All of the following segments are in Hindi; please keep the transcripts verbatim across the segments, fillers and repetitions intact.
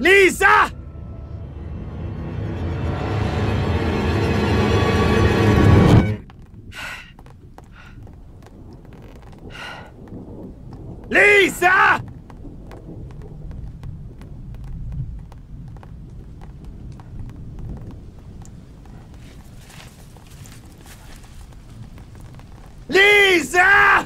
लीसा! लीसा! लीसा!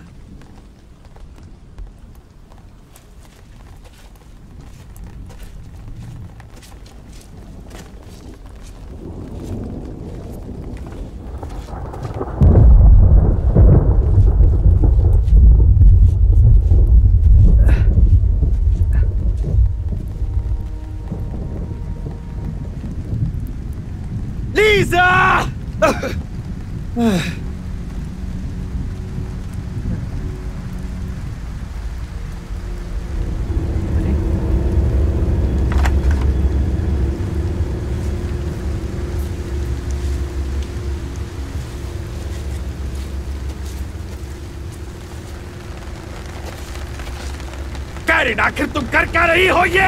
लीसा! कैरिन, आखिर तुम कर क्या रही हो ये?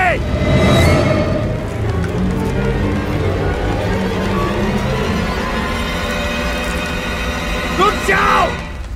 रुक जाओ!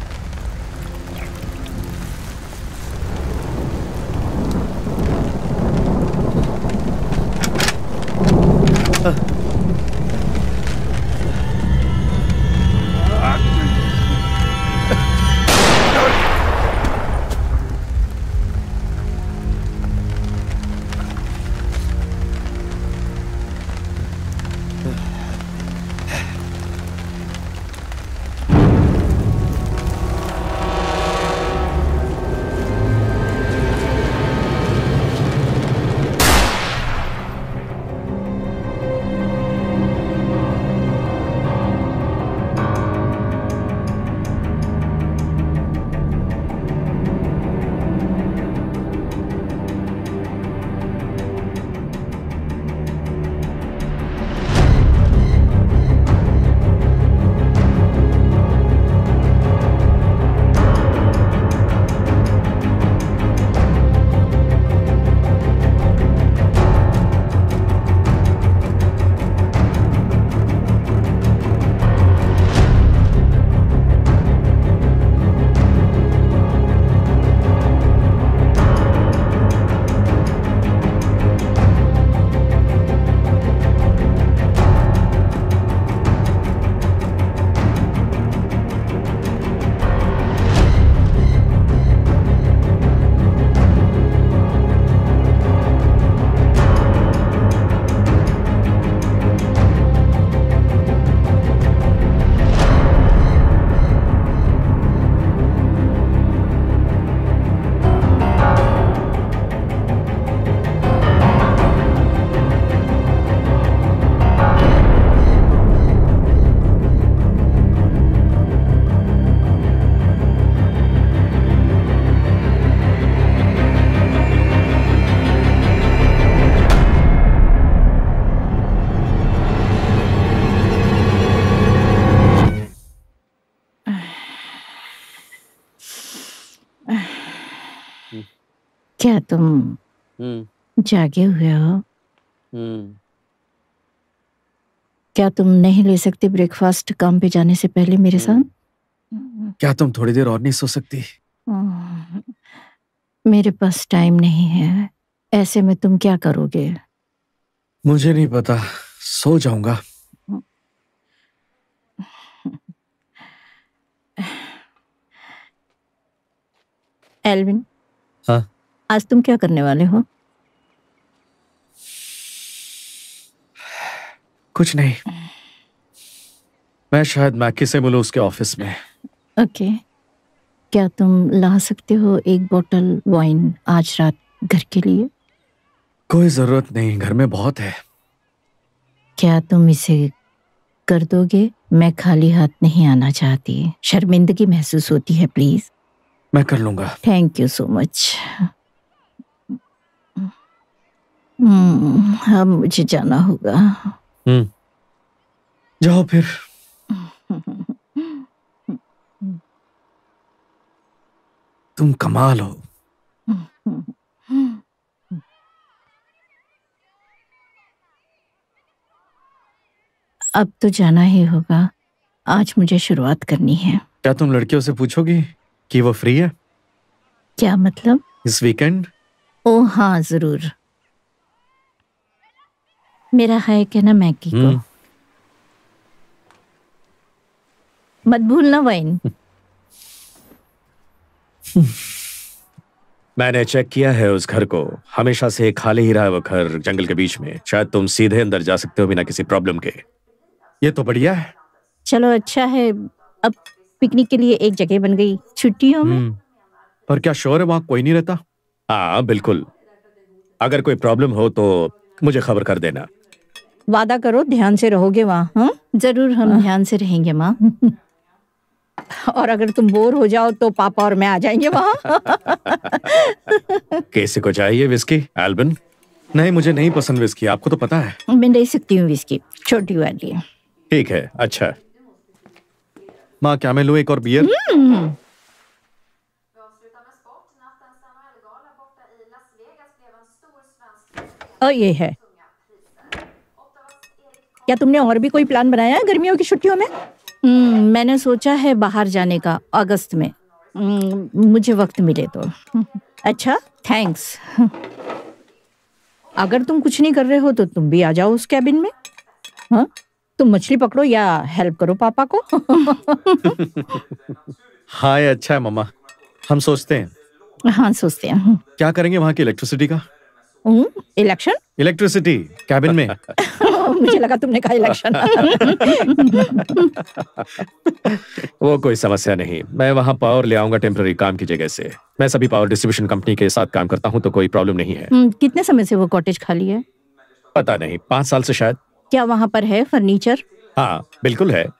क्या तुम जागे हुए हो? क्या तुम नहीं ले सकते ब्रेकफास्ट काम पे जाने से पहले मेरे साथ? क्या तुम थोड़ी देर और नहीं सो सकती? मेरे पास टाइम नहीं है। ऐसे में तुम क्या करोगे? मुझे नहीं पता, सो जाऊंगा। एल्विन, हाँ? आज तुम क्या करने वाले हो? कुछ नहीं, मैं शायद मैकी से मिलूं उसके ऑफिस में। ओके, क्या तुम ला सकते हो एक बोतल वाइन आज रात घर के लिए? कोई जरूरत नहीं, घर में बहुत है। क्या तुम इसे कर दोगे? मैं खाली हाथ नहीं आना चाहती, शर्मिंदगी महसूस होती है। प्लीज। मैं कर लूंगा। Thank you so much. अब मुझे जाना होगा। हम्म, जाओ फिर। तुम कमाल हो। अब तो जाना ही होगा। आज मुझे शुरुआत करनी है। क्या तुम लड़कियों से पूछोगी कि वो फ्री है? क्या मतलब? इस वीकेंड? ओ हाँ, जरूर। मेरा हाय कहना मैगी को। मत भूलना वाइन। मैंने चेक किया है उस घर को, हमेशा से खाली ही रहा है वो घर जंगल के बीच में। शायद तुम सीधे अंदर जा सकते हो बिना किसी प्रॉब्लम के। ये तो बढ़िया है। चलो अच्छा है, अब पिकनिक के लिए एक जगह बन गई छुट्टियों में। पर क्या श्योर है वहां कोई नहीं रहता? हाँ बिल्कुल, अगर कोई प्रॉब्लम हो तो मुझे खबर कर देना। वादा करो ध्यान से रहोगे वहाँ? हाँ जरूर, हम ध्यान से रहेंगे माँ। और अगर तुम बोर हो जाओ तो पापा और मैं आ जाएंगे वहाँ। किसी को चाहिए विस्की? एल्बिन? नहीं, मुझे नहीं पसंद विस्की, आपको तो पता है। मैं ले सकती हूँ विस्की, छोटी वाली। ठीक है, अच्छा। माँ क्या मैं लूँ एक और बियर? और ये है। क्या तुमने और भी कोई प्लान बनाया है गर्मियों की छुट्टियों में? हम्म, मैंने सोचा है बाहर जाने का अगस्त में। मुझे वक्त मिले तो। अच्छा, थैंक्स। अगर तुम कुछ नहीं कर रहे हो तो तुम भी आ जाओ उस कैबिन में। हाँ, तुम मछली पकड़ो या हेल्प करो पापा को। हाय, अच्छा है मम्मा, हम सोचते हैं। हाँ सोचते हैं। क्या करेंगे वहाँ की इलेक्ट्रिसिटी का? इलेक्शन? इलेक्ट्रिसिटी कैबिन में। मुझे लगा तुमने कहा इलेक्शन। वो कोई समस्या नहीं, मैं वहाँ पावर ले आऊंगा टेम्पररी काम की जगह से। मैं सभी पावर डिस्ट्रीब्यूशन कंपनी के साथ काम करता हूँ तो कोई प्रॉब्लम नहीं है। कितने समय से वो कॉटेज खाली है? पता नहीं, पाँच साल से शायद। क्या वहाँ पर है फर्नीचर? हाँ बिल्कुल है,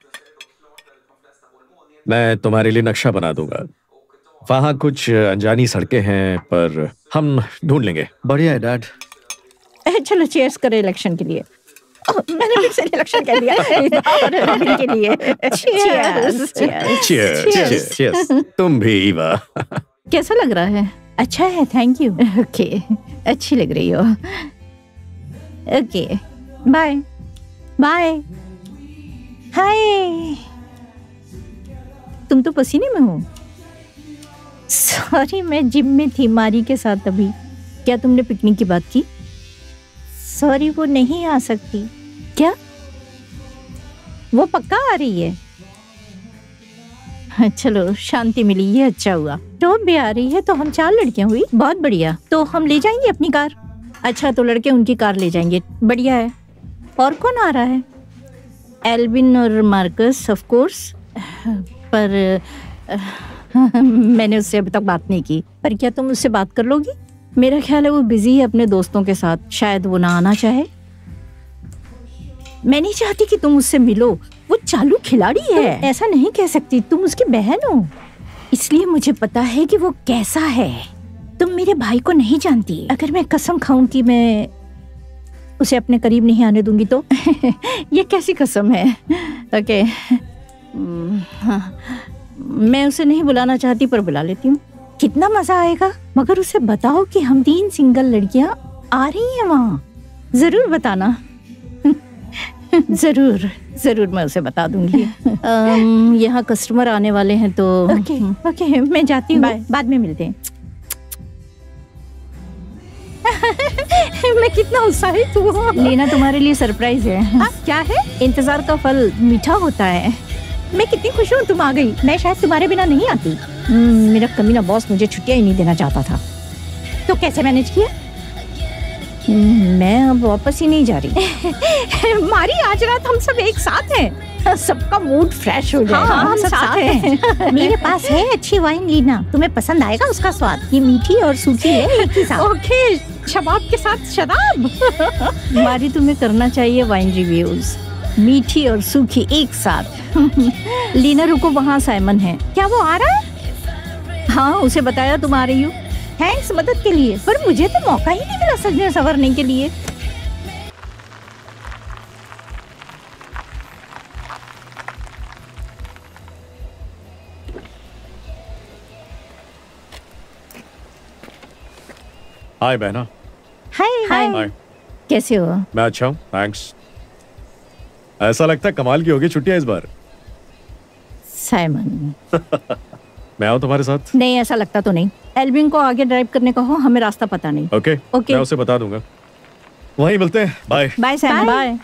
मैं तुम्हारे लिए नक्शा बना दूंगा। वहाँ कुछ अनजानी सड़कें हैं पर हम ढूंढ लेंगे। बढ़िया है डैड। चलो चीयर्स करें इलेक्शन के लिए। मैंने फिर से इलेक्शन कर लिया के लिए। Cheers cheers cheers cheers. तुम भी ईवा। कैसा लग रहा है? अच्छा है, थैंक यू। ओके, अच्छी लग रही हो। Okay, bye bye. हाय, तुम तो पसीने में हो। सॉरी, मैं जिम में थी मारी के साथ अभी। क्या तुमने पिकनिक की बात की? सॉरी, वो नहीं आ सकती। क्या? वो पक्का आ रही है? चलो शांति मिली, ये अच्छा हुआ। टॉप भी आ रही है तो हम चार लड़कियां हुई, बहुत बढ़िया। तो हम ले जाएंगे अपनी कार। अच्छा, तो लड़के उनकी कार ले जाएंगे, बढ़िया है। और कौन आ रहा है? एल्विन और मार्कस ऑफ कोर्स। पर मैंने उससे अभी तक बात नहीं की। पर क्या तुम उससे बात कर लोगी? मेरा ख्याल है वो बिजी है अपने दोस्तों के साथ, शायद वो ना आना चाहे। मैं नहीं चाहती कि तुम उससे मिलो, वो चालू खिलाड़ी है। ऐसा नहीं कह सकती, तुम उसकी बहन हो। इसलिए मुझे पता है कि वो कैसा है। तुम मेरे भाई को नहीं जानती। अगर मैं कसम खाऊं कि मैं उसे अपने करीब नहीं आने दूंगी तो ये कैसी कसम है? ओके, मैं उसे नहीं बुलाना चाहती पर बुला लेती हूँ। कितना मजा आएगा। मगर उसे बताओ कि हम तीन सिंगल लड़कियां आ रही हैं वहाँ। जरूर बताना। जरूर जरूर, मैं उसे बता दूंगी। यहाँ कस्टमर आने वाले हैं तो ओके ओके, मैं जाती हूँ, बाद में मिलते हैं। मैं कितना उत्साहित हूँ। लीना, तुम्हारे लिए सरप्राइज है। आ, क्या है? इंतजार का फल मीठा होता है। मैं कितनी खुश हूँ तुम आ गई। मैं शायद तुम्हारे बिना नहीं आती। मेरा कमीना बॉस मुझे छुट्टियां ही नहीं देना चाहता था। तो कैसे मैनेज किया? मैं अब वापस ही नहीं जा रही। मारी, आज रात हम सब एक साथ हैं। सबका मूड फ्रेश हो जाएगा। हाँ, हम सब साथ हैं। मेरे पास है अच्छी वाइन लीना, तुम्हें पसंद आएगा उसका स्वाद। ये मीठी और सूखी है एक ही साथ। ओके, शबाब के साथ शराब। मारी, तुम्हें करना चाहिए वाइन रिव्यूज, मीठी और सूखी एक साथ। लीना रुको, वहाँ साइमन है। क्या वो आ रहा है? हाँ, उसे बताया तुम आ रही हो। थैंक्स मदद के लिए, पर मुझे तो मौका ही नहीं मिला सजने संवरने के लिए। हाय बहना। हाय हाय, कैसे हो? मैं अच्छा हूँ, थैंक्स। ऐसा लगता है कमाल की होगी छुट्टियां इस बार। साइमन मैं आऊं तुम्हारे साथ? नहीं, ऐसा लगता तो नहीं। एल्विन को आगे ड्राइव करने कहो, हमें रास्ता पता नहीं। ओके ओके, मैं उसे बता दूंगा। वहीं मिलते हैं। Bye bye Simon. Bye.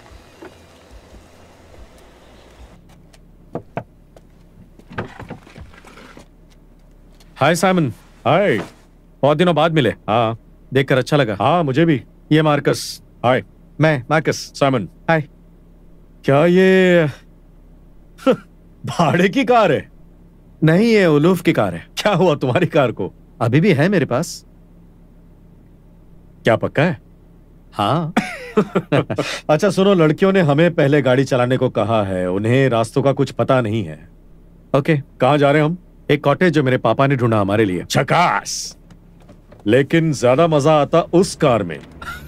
Hi Simon. Hi, बहुत दिनों बाद मिले। हाँ, देखकर अच्छा लगा। हाँ मुझे भी। ये मार्कस। हाय, मैं मार्कस। साइमन। हाय। क्या ये भाड़े की कार है? नहीं, ये उलूफ की कार है। क्या हुआ तुम्हारी कार को? अभी भी है मेरे पास। क्या पक्का है? हाँ। अच्छा सुनो, लड़कियों ने हमें पहले गाड़ी चलाने को कहा है, उन्हें रास्तों का कुछ पता नहीं है। ओके, कहाँ जा रहे हैं हम? एक कॉटेज जो मेरे पापा ने ढूंढा हमारे लिए। झकास। लेकिन ज्यादा मजा आता उस कार में।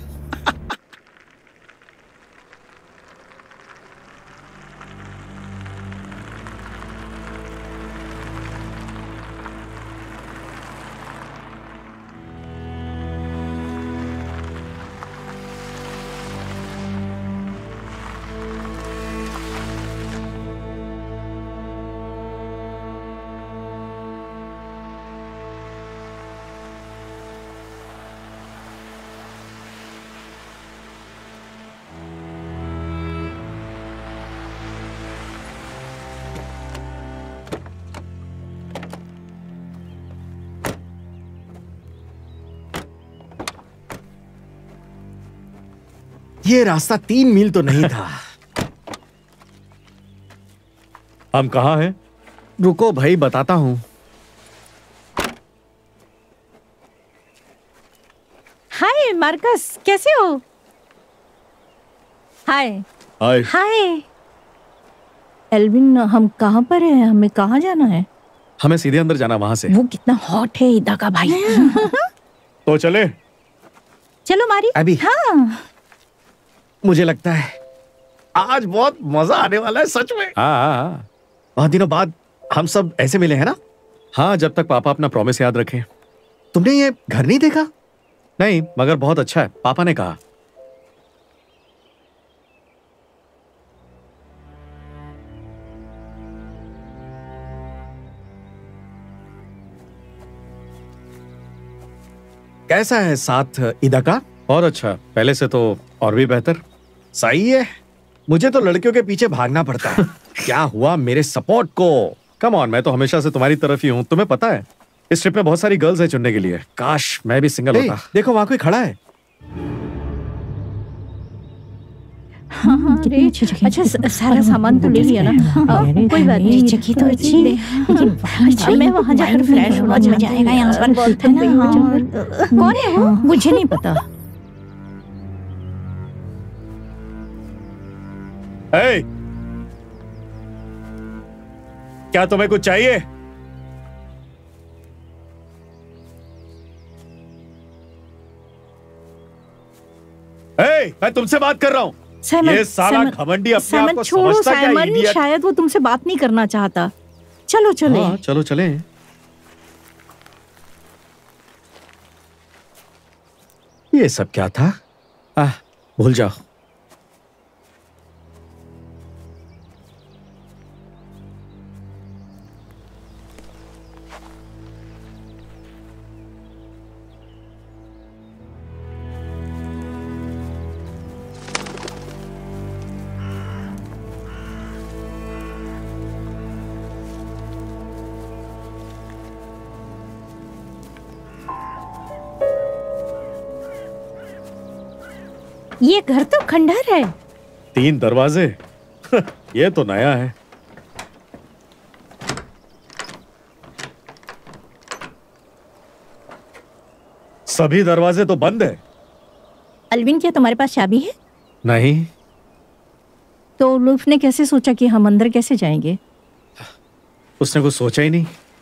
ये रास्ता तीन मील तो नहीं था। हम कहाँ हैं? रुको भाई, बताता हूं। हाय मार्कस, कैसे हो? हाय। हाय। हाय एल्विन, हम कहाँ पर हैं? हमें कहाँ जाना है? हमें सीधे अंदर जाना, वहां से। वो कितना हॉट है इदा का भाई। तो चले? चलो मारी। अभी हाँ, मुझे लगता है आज बहुत मजा आने वाला है, सच में। हाँ हाँ। बहुत दिनों बाद हम सब ऐसे मिले हैं ना। हाँ, जब तक पापा अपना प्रॉमिस याद रखें। तुमने ये घर नहीं देखा? नहीं, मगर बहुत अच्छा है, पापा ने कहा। कैसा है साथ ईदा का? बहुत अच्छा, पहले से तो और भी बेहतर। सही है। मुझे तो लड़कियों के पीछे भागना पड़ता है। क्या हुआ मेरे सपोर्ट को? कम ऑन, मैं तो हमेशा से तुम्हारी तरफ ही हूँ, तुम्हें पता है। इस ट्रिप में बहुत सारी गर्ल्स है चुनने के लिए। काश मैं भी सिंगल होता। देखो वहां कोई खड़ा है। हाँ हाँ, कितनी अच्छी जगह। अच्छा, सारा सामान तो ले लिया ना? कोई बात नहीं, जगह तो अच्छी है, लेकिन अच्छा मैं वहाँ जाकर फ्रेश होना मजा आएगा। यहाँ पर बहुत थक गई हूँ। कौन है वो? मुझे नहीं पता। Hey! क्या तुम्हें कुछ चाहिए? hey, मैं तुमसे बात कर रहा हूँ। ये साला घमंडी अपने आप को समझता क्या है, इडियट? शायद वो तुमसे बात नहीं करना चाहता। चलो चले। हाँ, चलो चले। ये सब क्या था? आह, भूल जाओ। ये घर तो खंडहर है। तीन दरवाजे। ये तो नया है। सभी दरवाजे तो बंद है। एल्विन, क्या तुम्हारे पास चाबी है? नहीं। तो उलूफ ने कैसे सोचा कि हम अंदर कैसे जाएंगे? उसने कुछ सोचा ही नहीं।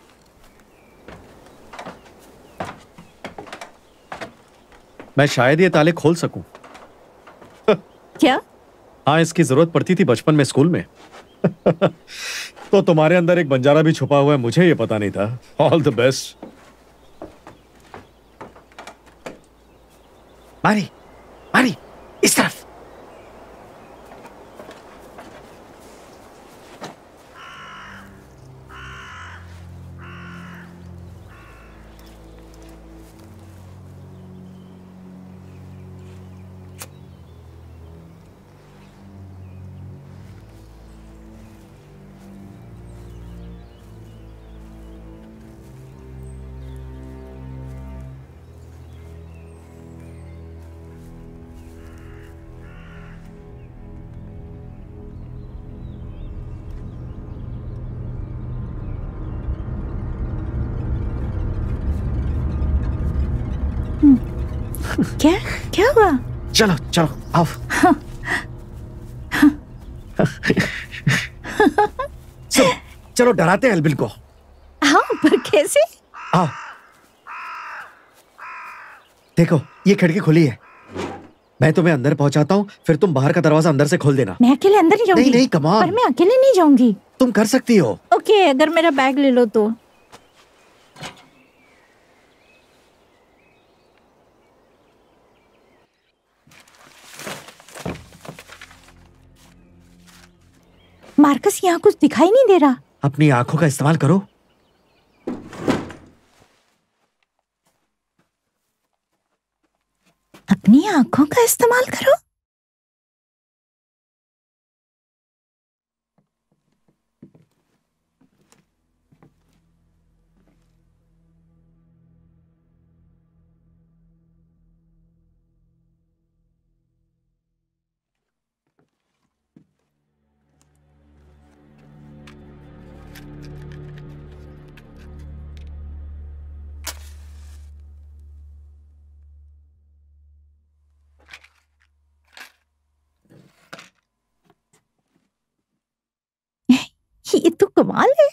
मैं शायद ये ताले खोल सकूं। क्या? हाँ, इसकी जरूरत पड़ती थी बचपन में स्कूल में। तो तुम्हारे अंदर एक बंजारा भी छुपा हुआ है, मुझे ये पता नहीं था। All the best. Marie, Marie, इस तरफ। क्या क्या हुआ? चलो चलो आओ। चलो चलो डराते हैं एल्बिन को। हाँ पर कैसे? आओ देखो ये खिड़की खुली है, मैं तुम्हें अंदर पहुंचाता हूँ, फिर तुम बाहर का दरवाजा अंदर से खोल देना। मैं अकेले अंदर नहीं जाऊंगी। नहीं नहीं कम ऑन। पर मैं अकेले नहीं जाऊंगी। तुम कर सकती हो। ओके अगर मेरा बैग ले लो तो। मार्कस यहाँ कुछ दिखाई नहीं दे रहा। अपनी आंखों का इस्तेमाल करो। अपनी आंखों का इस्तेमाल करो। ये तो कमाल है।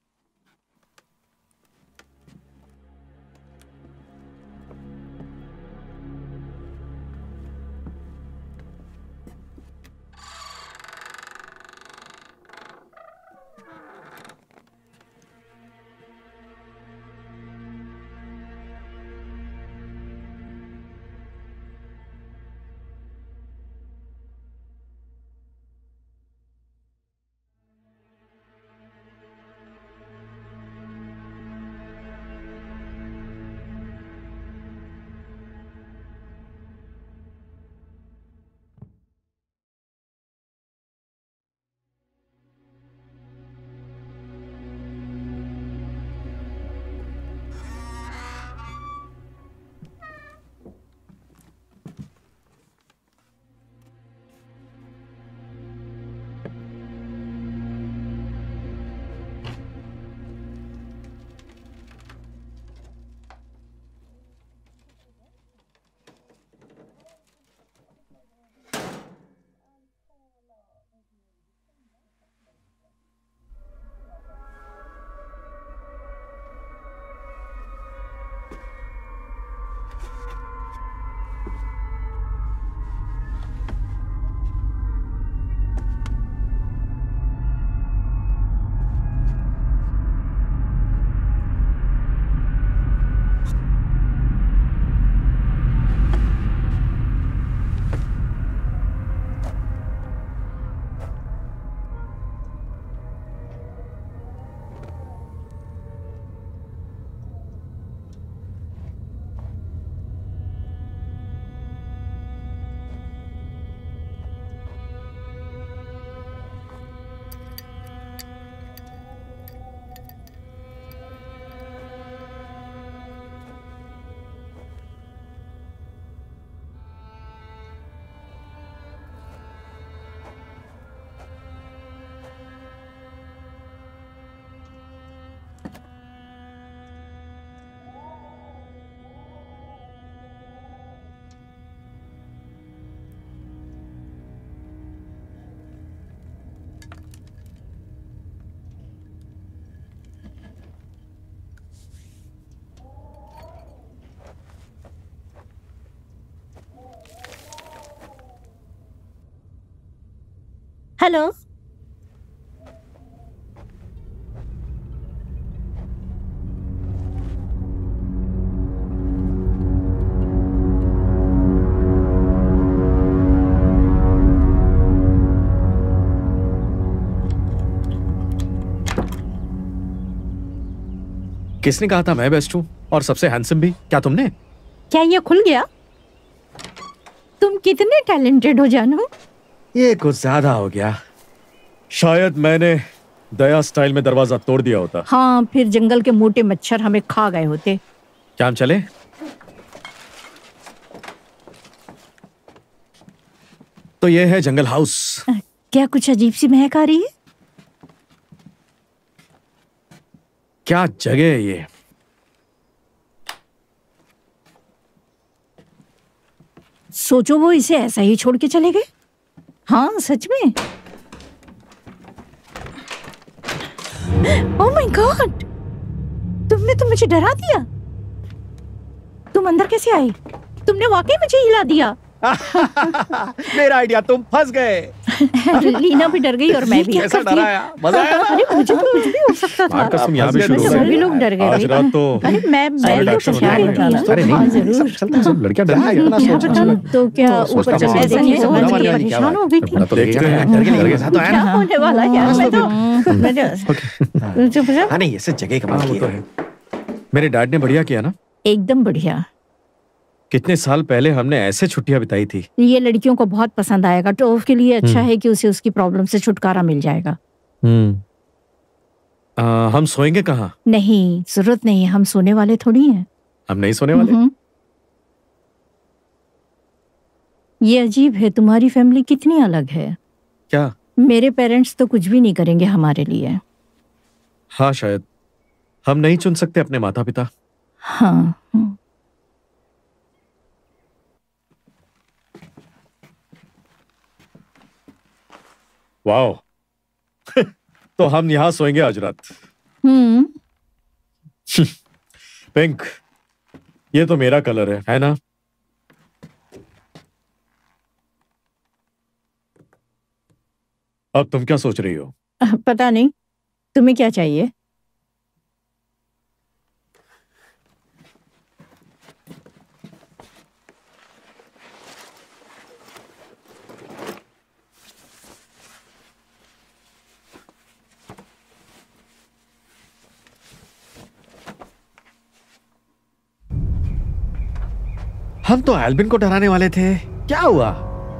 हेलो किसने कहा था मैं बेस्ट हूं और सबसे हैंडसम भी? क्या तुमने? क्या ये खुल गया? तुम कितने टैलेंटेड हो जानू। ये कुछ ज्यादा हो गया। शायद मैंने दया स्टाइल में दरवाजा तोड़ दिया होता। हाँ फिर जंगल के मोटे मच्छर हमें खा गए होते। क्या हम चले? तो ये है जंगल हाउस। क्या कुछ अजीब सी महक आ रही है? क्या जगह है ये। सोचो वो इसे ऐसा ही छोड़ के चले गए। हाँ सच में। ओह माय गॉड, तुमने तो मुझे डरा दिया। तुम अंदर कैसे आई? तुमने वाकई मुझे हिला दिया। मेरा आइडिया, तुम फंस गए। लीना भी डर गई और मैं भी। कैसा डराया? मजा आया? अरे मुझे तो कुछ भी हो सकता था। कसम यहाँ भी शुरू हो सभी लोग डर गए। आज रात तो अरे मैं मैं तो तैयार हो जाना। अरे नहीं जरूर चलता सब लड़कियां डर गई इतना सोच तो क्या ऊपर चले जाएंगे तो मैं परेशान हो गई थी। देखते हैं डर के डर के साथ तो आया क्या ना। होने वाला यार, मैं तो मैं चुप जा। हाँ नहीं, ऐसे जगह कमाल की है। मेरे डैड ने बढ़िया किया ना। एकदम बढ़िया। कितने साल पहले हमने ऐसे छुट्टियां बिताई थी। ये लड़कियों को बहुत पसंद आएगा। टोफ के लिए अच्छा है कि उसे उसकी प्रॉब्लम से छुटकारा मिल जाएगा। हम्म हम सोएंगे कहाँ? नहीं जरूरत नहीं, हम सोने वाले थोड़ी हैं। हम नहीं सोने वाले। ये अजीब है, तुम्हारी फैमिली कितनी अलग है। क्या? मेरे पेरेंट्स तो कुछ भी नहीं करेंगे हमारे लिए। हाँ शायद हम नहीं चुन सकते अपने माता पिता। हाँ वाओ। तो हम यहाँ सोएंगे आज रात। हम्म पिंक, ये तो मेरा कलर है, है ना? अब तुम क्या सोच रही हो? पता नहीं, तुम्हें क्या चाहिए? हम तो एल्बिन को डराने वाले थे, क्या हुआ?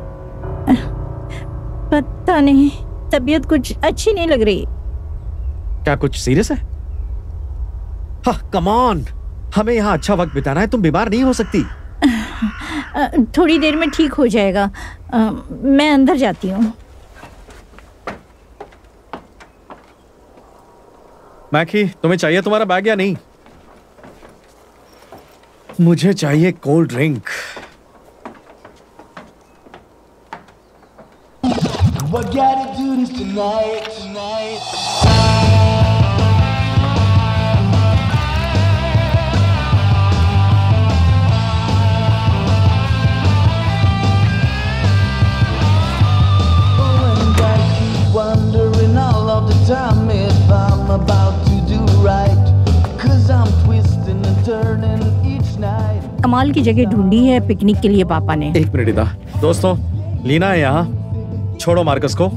पता नहीं, तबीयत कुछ अच्छी नहीं लग रही। क्या कुछ सीरियस है? हाँ कम ऑन, हमें यहाँ अच्छा वक्त बिताना है, तुम बीमार नहीं हो सकती। थोड़ी देर में ठीक हो जाएगा। आ, मैं अंदर जाती हूँ। मैकी, तुम्हें चाहिए तुम्हारा बैग या नहीं? मुझे चाहिए cold drink. What gotta do this tonight, tonight. Oh, and I keep wondering all of the time if I'm about to do right. Cause I'm twisting and turning each night. कमाल की जगह ढूंढी है पिकनिक के लिए पापा ने। एक मिनट इधर। दोस्तों, लीना है यहाँ। छोड़ो मार्कस को।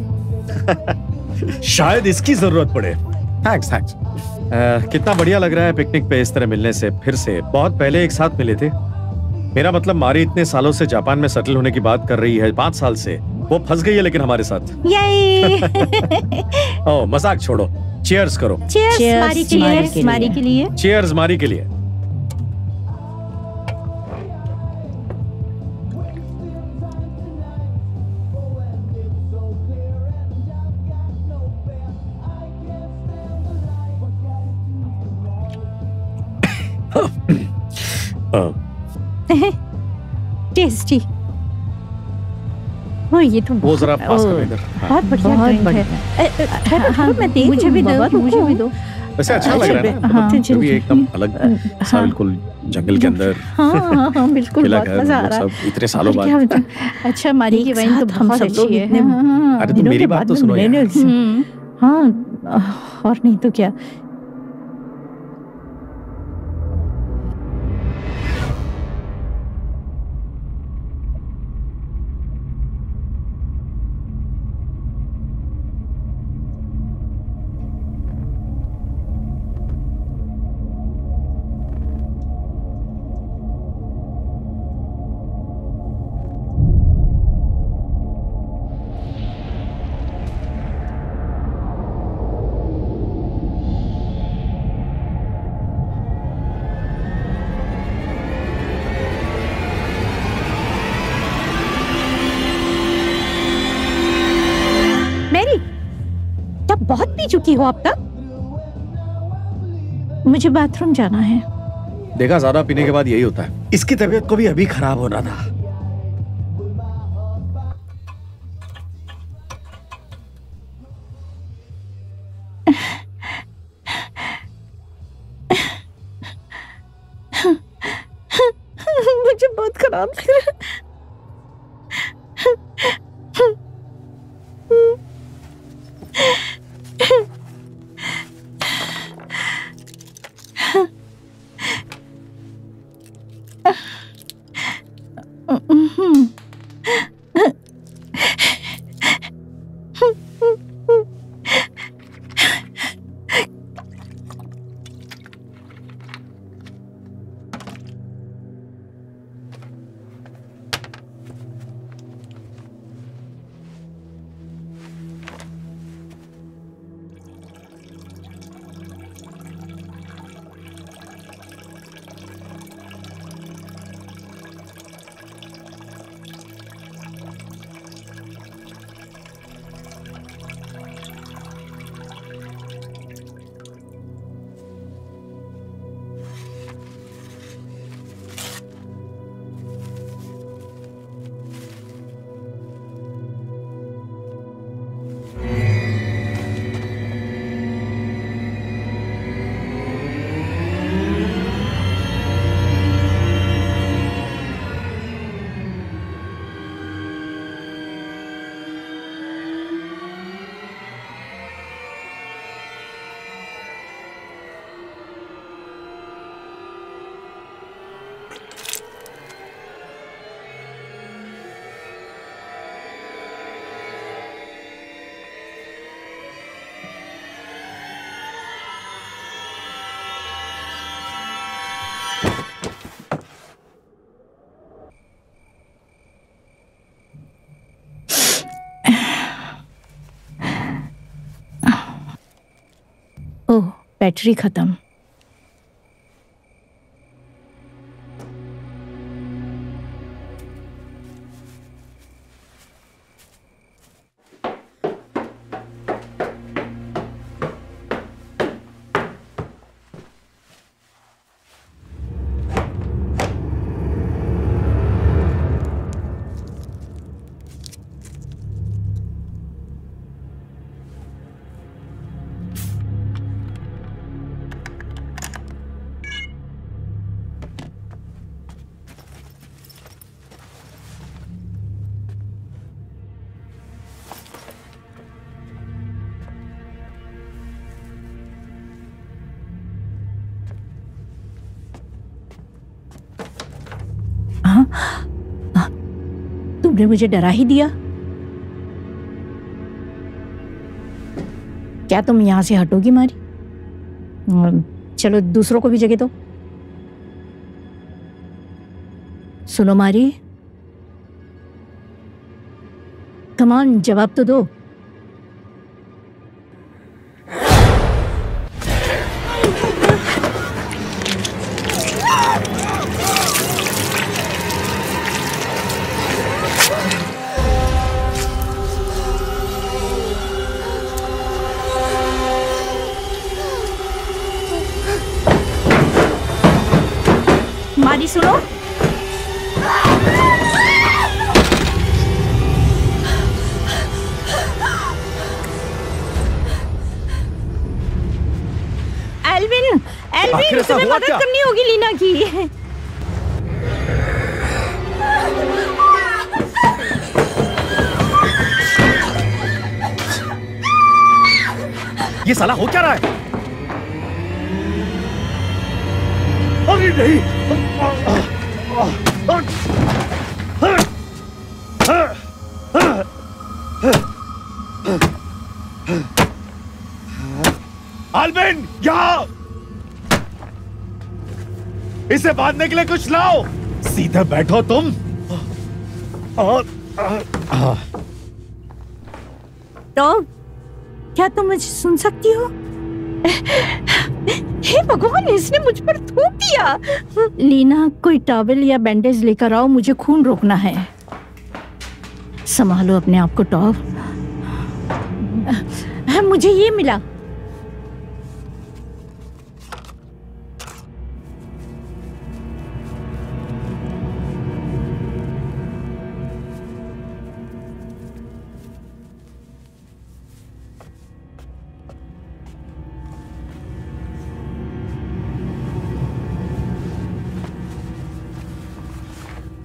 शायद इसकी जरूरत पड़े। Thanks thanks. कितना बढ़िया लग रहा है पिकनिक पे इस तरह मिलने से फिर से। बहुत पहले एक साथ मिले थे। मेरा मतलब मारी इतने सालों से जापान में सेटल होने की बात कर रही है, पांच साल से। वो फंस गई है लेकिन हमारे साथ। ओह मजाक छोड़ो, चीयर्स करो। चीयर्स मारी के लिए। मारी के लिए। चीयर्स मारी के लिए। टेस्टी। वो ये तो वो जरा पास करो इधर। बहुत बढ़िया ड्रिंक है। हाँ, मैं देख मुझे भी दो, मुझे भी दो। वैसे अच्छा लग रहा है ना? हाँ, मतलब भी एकदम अलग सा, बिल्कुल जंगल के अंदर। हाँ हाँ बिल्कुल, बहुत मजा आ रहा है। सब इतने सालों बाद। अच्छा, मारी की वाइन तो बहुत अच्छी है। अरे तुम मेरी बात तो सुनो यार। हाँ, और नहीं तो क्या। बहुत पी चुकी हो अब तक। मुझे बाथरूम जाना है। देखा, ज्यादा पीने के बाद यही होता है। इसकी तबीयत को भी अभी खराब होना था। आराम से। ओह, बैटरी खत्म। तुमने मुझे डरा ही दिया। क्या तुम यहां से हटोगी मारी? चलो दूसरों को भी जगह दो। सुनो मारी, कम ऑन, जवाब तो दो। मारी सुनो, एल्विन, एल्विन तुम्हें मदद करनी होगी लीना की। ये साला हो क्या रहा है? अरे नहीं, आल्विन, यहाँ इसे बांधने के लिए कुछ लाओ। सीधे बैठो तुम। तो क्या तुम मुझे सुन सकती हो? हे भगवान, इसने मुझ पर थूक दिया। लीना, कोई टॉवल या बैंडेज लेकर आओ, मुझे खून रोकना है। संभालो अपने आप को टॉव। मुझे ये मिला।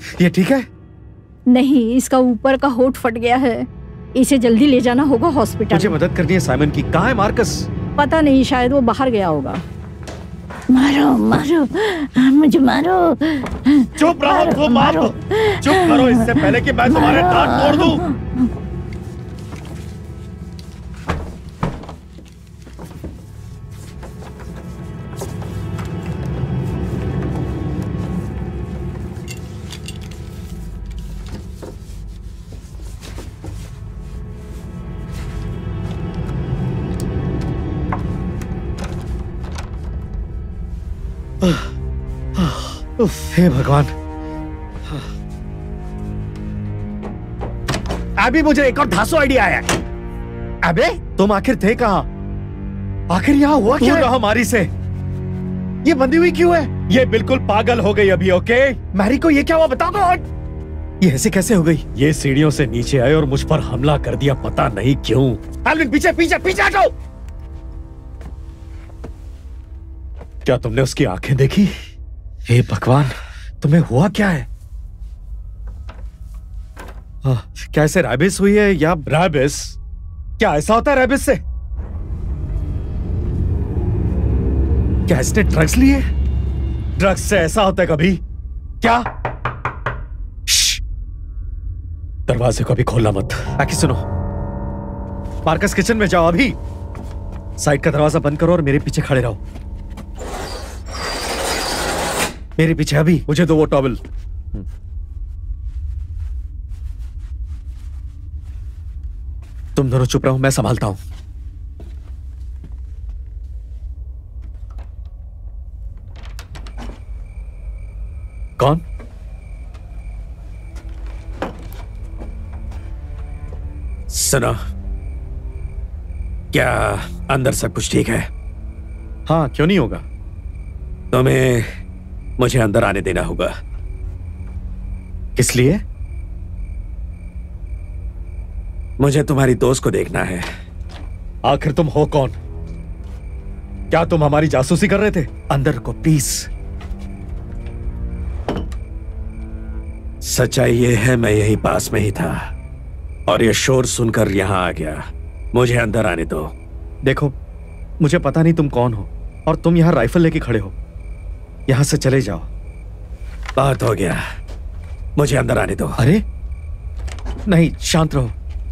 ये ठीक है? नहीं, इसका ऊपर का होठ फट गया है। इसे जल्दी ले जाना होगा हॉस्पिटल। मुझे मदद करनी है साइमन की। कहाँ है मार्कस? पता नहीं, शायद वो बाहर गया होगा। मारो मारो मुझे मारो। चुप रहो तुम आप। चुप करो इससे पहले कि मैं तुम्हारे दांत तोड़ दूं। हे भगवान। अभी मुझे एक और धांसू आइडिया आया। अबे तुम आखिर थे कहाँ? आखिर यहाँ हुआ क्या रहा हमारी से? ये बंदी हुई क्यों है? ये बिल्कुल पागल हो गई अभी। ओके मैरी को ये क्या हुआ बताओ तो। ये ऐसे कैसे हो गई? ये सीढ़ियों से नीचे आए और मुझ पर हमला कर दिया, पता नहीं क्यों। एल्विन पीछे पीछे पीछे हटो। क्या तुमने उसकी आंखें देखी? हे भगवान, तुम्हें हुआ क्या है? आ, क्या ऐसे रैबिस हुई है या रैबिस? क्या ऐसा होता है रैबिस से? क्या इसने ड्रग्स लिए? ड्रग्स से ऐसा होता है कभी? क्या? दरवाजे को अभी खोलना मत। आखिर सुनो, मार्कस किचन में जाओ अभी। साइड का दरवाजा बंद करो और मेरे पीछे खड़े रहो। मेरे पीछे अभी। मुझे दो वो टॉवल। तुम दोनों चुप रहो, मैं संभालता हूं। कौन? सुनो, क्या अंदर सब कुछ ठीक है? हाँ, क्यों नहीं होगा? तुम्हें मुझे अंदर आने देना होगा। किस लिए? मुझे तुम्हारी दोस्त को देखना है। आखिर तुम हो कौन? क्या तुम हमारी जासूसी कर रहे थे? अंदर को प्लीज। सच्चाई ये है, मैं यही पास में ही था और ये शोर सुनकर यहां आ गया। मुझे अंदर आने दो। देखो, मुझे पता नहीं तुम कौन हो और तुम यहां राइफल लेके खड़े हो। यहां से चले जाओ। बात हो गया, मुझे अंदर आने दो। अरे नहीं, शांत रहो।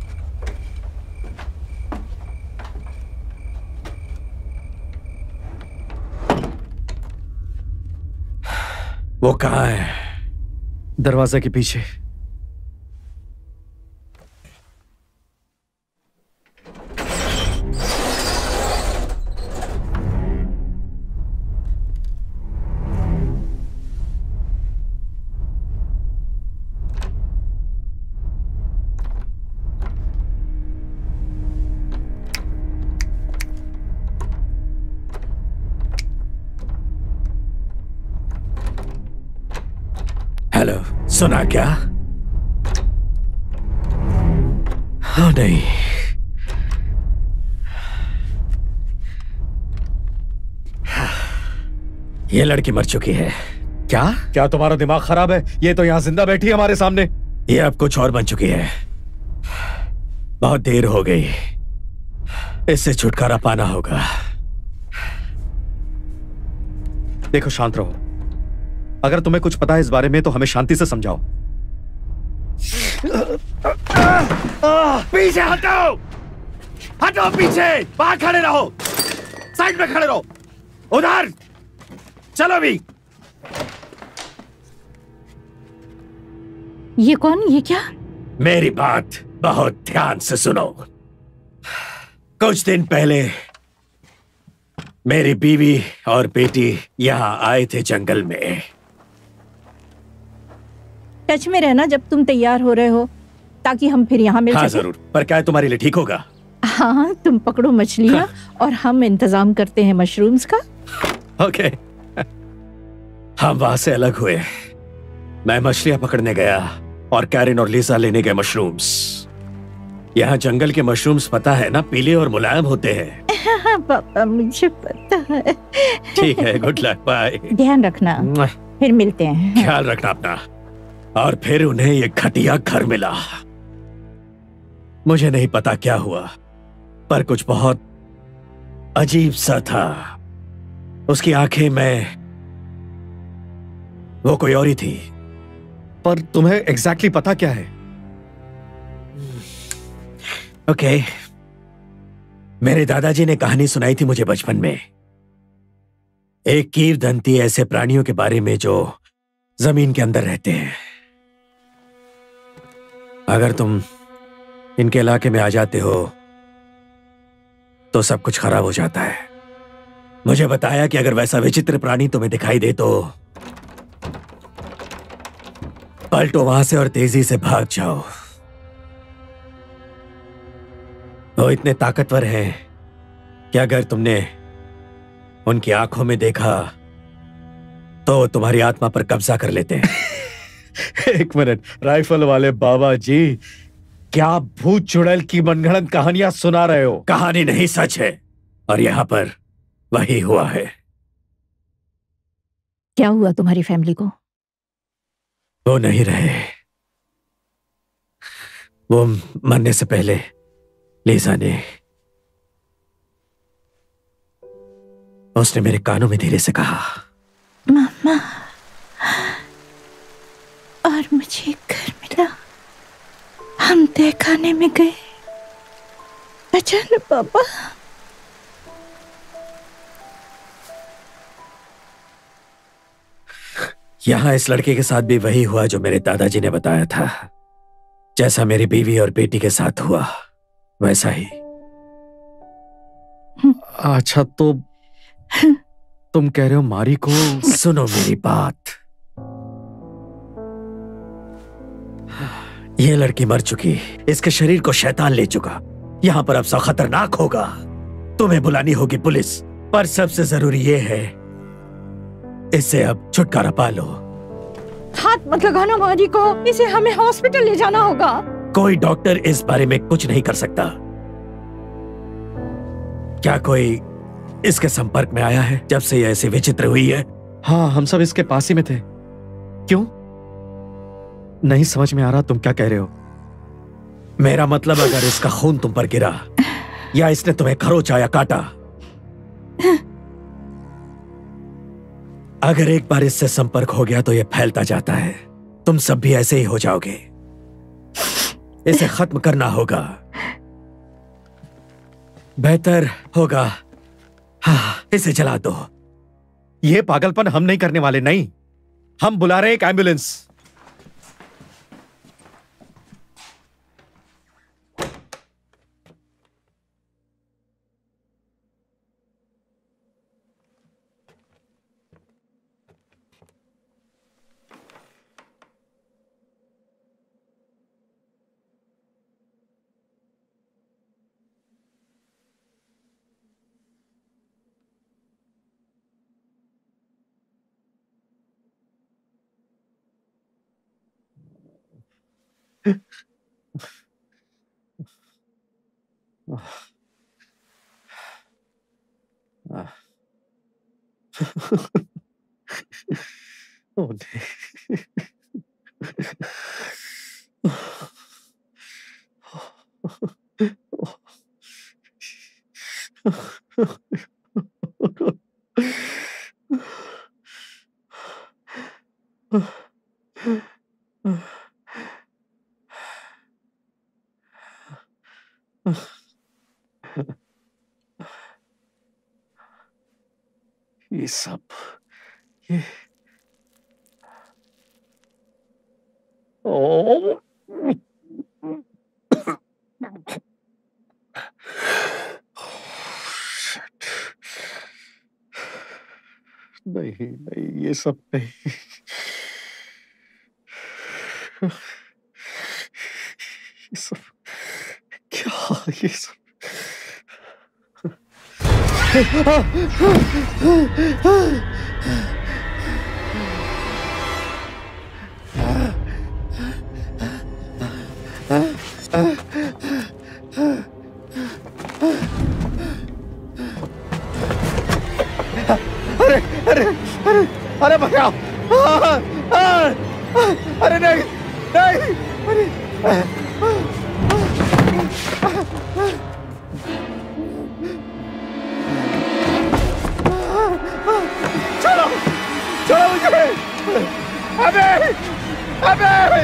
वो कहां है? दरवाजा के पीछे। हेलो, सुना क्या? हाँ नहीं, ये लड़की मर चुकी है। क्या? क्या तुम्हारा दिमाग खराब है? ये तो यहां जिंदा बैठी है हमारे सामने। ये अब कुछ और बन चुकी है। बहुत देर हो गई, इससे छुटकारा पाना होगा। देखो, शांत रहो। अगर तुम्हें कुछ पता है इस बारे में तो हमें शांति से समझाओ। पीछे हटो, हटो पीछे, बाहर खड़े रहो, साइड में खड़े रहो, उधर चलो भी। ये कौन? ये क्या? मेरी बात बहुत ध्यान से सुनो। कुछ दिन पहले मेरी बीवी और बेटी यहां आए थे जंगल में। टच में रहना जब तुम तैयार हो रहे हो, ताकि हम फिर यहाँ मिल हाँ, सकें। जरूर। पर क्या है तुम्हारे लिए ठीक होगा? हाँ, तुम पकड़ो मछलियाँ हाँ। और हम इंतजाम करते हैं मशरूम्स का। ओके। हम वहां से अलग हुए। मैं मछलियां पकड़ने गया और कैरिन और लीसा लेने गए मशरूम्स। यहाँ जंगल के मशरूम्स पता है ना, पीले और मुलायम होते हैं। हाँ पापा, मुझे पता है। ठीक है, गुड लक, बाय। ध्यान रखना, फिर मिलते हैं। ख्याल रखना अपना। और फिर उन्हें ये घटिया घर मिला। मुझे नहीं पता क्या हुआ, पर कुछ बहुत अजीब सा था। उसकी आंखें में वो कोई और ही थी। पर तुम्हें एग्जैक्टली पता क्या है? ओके, मेरे दादाजी ने कहानी सुनाई थी मुझे बचपन में। एक कीवदंती ऐसे प्राणियों के बारे में जो जमीन के अंदर रहते हैं। अगर तुम इनके इलाके में आ जाते हो तो सब कुछ खराब हो जाता है। मुझे बताया कि अगर वैसा विचित्र प्राणी तुम्हें दिखाई दे तो पलटो वहां से और तेजी से भाग जाओ। वो इतने ताकतवर हैं कि अगर तुमने उनकी आंखों में देखा तो तुम्हारी आत्मा पर कब्जा कर लेते हैं। एक मिनट, राइफल वाले बाबा जी, क्या भूत चुड़ैल की मनगढ़ंत कहानियां सुना रहे हो? कहानी नहीं, सच है, और यहां पर वही हुआ है। क्या हुआ तुम्हारी फैमिली को? वो नहीं रहे। वो मरने से पहले लीजा ने उसने मेरे कानों में धीरे से कहा, मामा, और मुझे घर मिला। हम तय खाने में गए। अचानक पापा। यहां इस लड़के के साथ भी वही हुआ जो मेरे दादाजी ने बताया था। जैसा मेरी बीवी और बेटी के साथ हुआ वैसा ही। अच्छा, तो तुम कह रहे हो मारी को? सुनो मेरी बात। ये लड़की मर चुकी, इसके शरीर को शैतान ले चुका। यहां पर अब सब खतरनाक होगा। तुम्हें बुलानी होगी पुलिस, पर सबसे जरूरी ये है इससे अब छुटकारा पा लो। हाथ मत लगाना मारी को, इसे हमें हॉस्पिटल ले जाना होगा। कोई डॉक्टर इस बारे में कुछ नहीं कर सकता। क्या कोई इसके संपर्क में आया है जब से ये ऐसी विचित्र हुई है? हाँ, हम सब इसके पास ही में थे। क्यों? नहीं समझ में आ रहा तुम क्या कह रहे हो। मेरा मतलब, अगर इसका खून तुम पर गिरा या इसने तुम्हें खरोचा या काटा, अगर एक बार इससे संपर्क हो गया तो यह फैलता जाता है। तुम सब भी ऐसे ही हो जाओगे। इसे खत्म करना होगा। बेहतर होगा हाँ, इसे जला दो। यह पागलपन हम नहीं करने वाले। नहीं, हम बुला रहे हैं एक एम्बुलेंस। Oh, ये सब ये ओ नहीं नहीं, ये सब नहीं। ये सब क्या? ये सब अरे अरे अरे अरे भगाओ! अरे नहीं नहीं अरे चलो चलो मुझे अबे अबे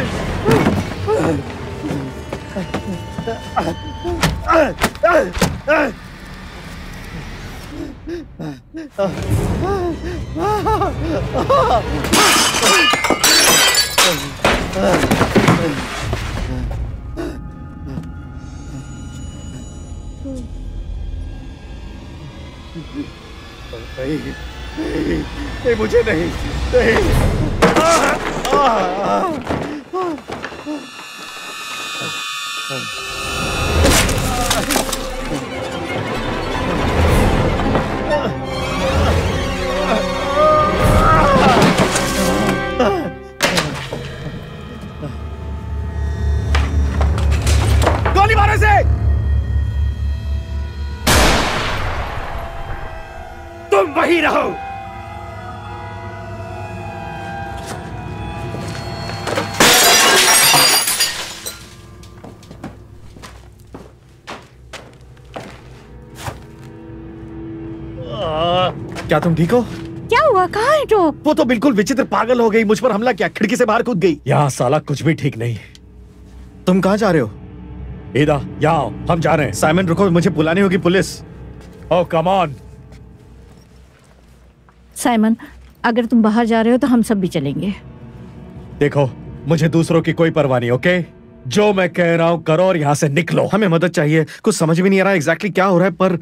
नहीं नहीं नहीं मुझे नहीं नहीं आ, आ, आ, गोली मारो से तुम वहीं रहो क्या तुम ठीक हो? क्या हुआ? कहाँ है तो? वो तो बिल्कुल विचित्र पागल हो गई, मुझ पर हमला किया, खिड़की से बाहर कूद गई। यहाँ साला कुछ भी ठीक नहीं। तुम कहाँ जा रहे हो? ईदा, यहाँ आओ, हम जा रहे हैं। साइमन रुको, मुझे बुलानी होगी police. Oh come on. Simon, अगर तुम बाहर जा रहे हो तो हम सब भी चलेंगे। देखो, मुझे दूसरों की कोई परवाह नहीं, ओके? जो मैं कह रहा हूँ करो और यहाँ से निकलो। हमें मदद चाहिए, कुछ समझ भी नहीं आ रहा एग्जैक्टली क्या हो रहा है, पर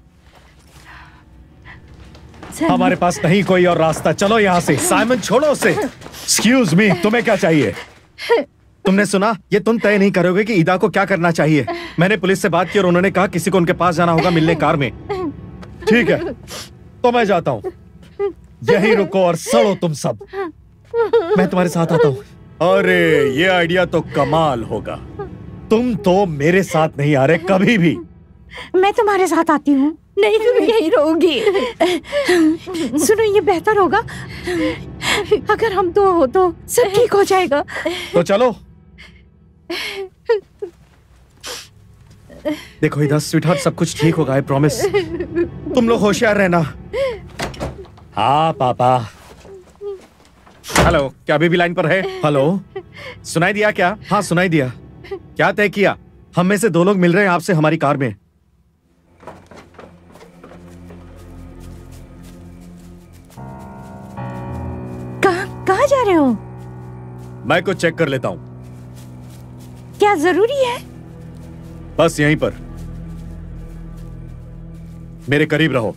हमारे पास नहीं कोई और रास्ता। चलो यहाँ से। साइमन छोड़ो उसे। एक्सक्यूज मी, तुम्हें क्या चाहिए? तुमने सुना? ये तुम तय नहीं करोगे कि ईदा को क्या करना चाहिए। मैंने पुलिस से बात की और उन्होंने कहा किसी को उनके पास जाना होगा मिलने कार में। ठीक है, तो मैं जाता हूँ। यहीं रुको और सड़ो तुम सब। मैं तुम्हारे साथ आता हूँ। अरे ये आइडिया तो कमाल होगा। तुम तो मेरे साथ नहीं आ रहे कभी भी। मैं तुम्हारे साथ आती हूँ। नहीं, तुम यहीं रहोगी। सुनो, ये बेहतर होगा अगर हम दो हो तो सब ठीक हो जाएगा। तो चलो। देखो इधर स्वीटहार्ट, सब कुछ ठीक होगा, आई प्रॉमिस। तुम लोग होशियार रहना। हाँ पापा। हेलो, क्या अभी भी लाइन पर है? हेलो, सुनाई दिया क्या? हाँ सुनाई दिया। क्या तय किया? हम में से दो लोग मिल रहे हैं आपसे हमारी कार में। कहाँ जा रहे हो? मैं कुछ चेक कर लेता हूं। क्या जरूरी है? बस यहीं पर, मेरे करीब रहो।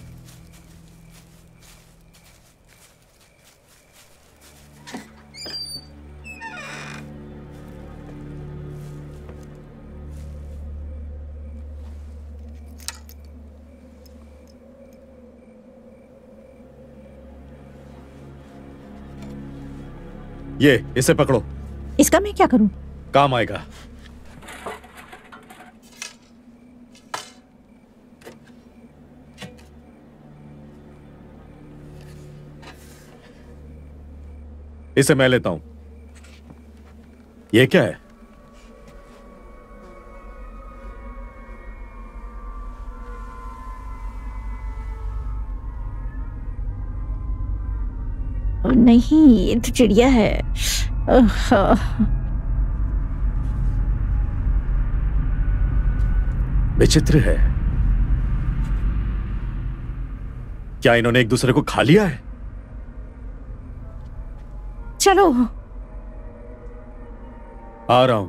ये इसे पकड़ो। इसका मैं क्या करूं? काम आएगा। इसे मैं लेता हूं। ये क्या है? नहीं, ये तो चिड़िया है। विचित्र है। क्या इन्होंने एक दूसरे को खा लिया है? चलो, आ रहा हूं।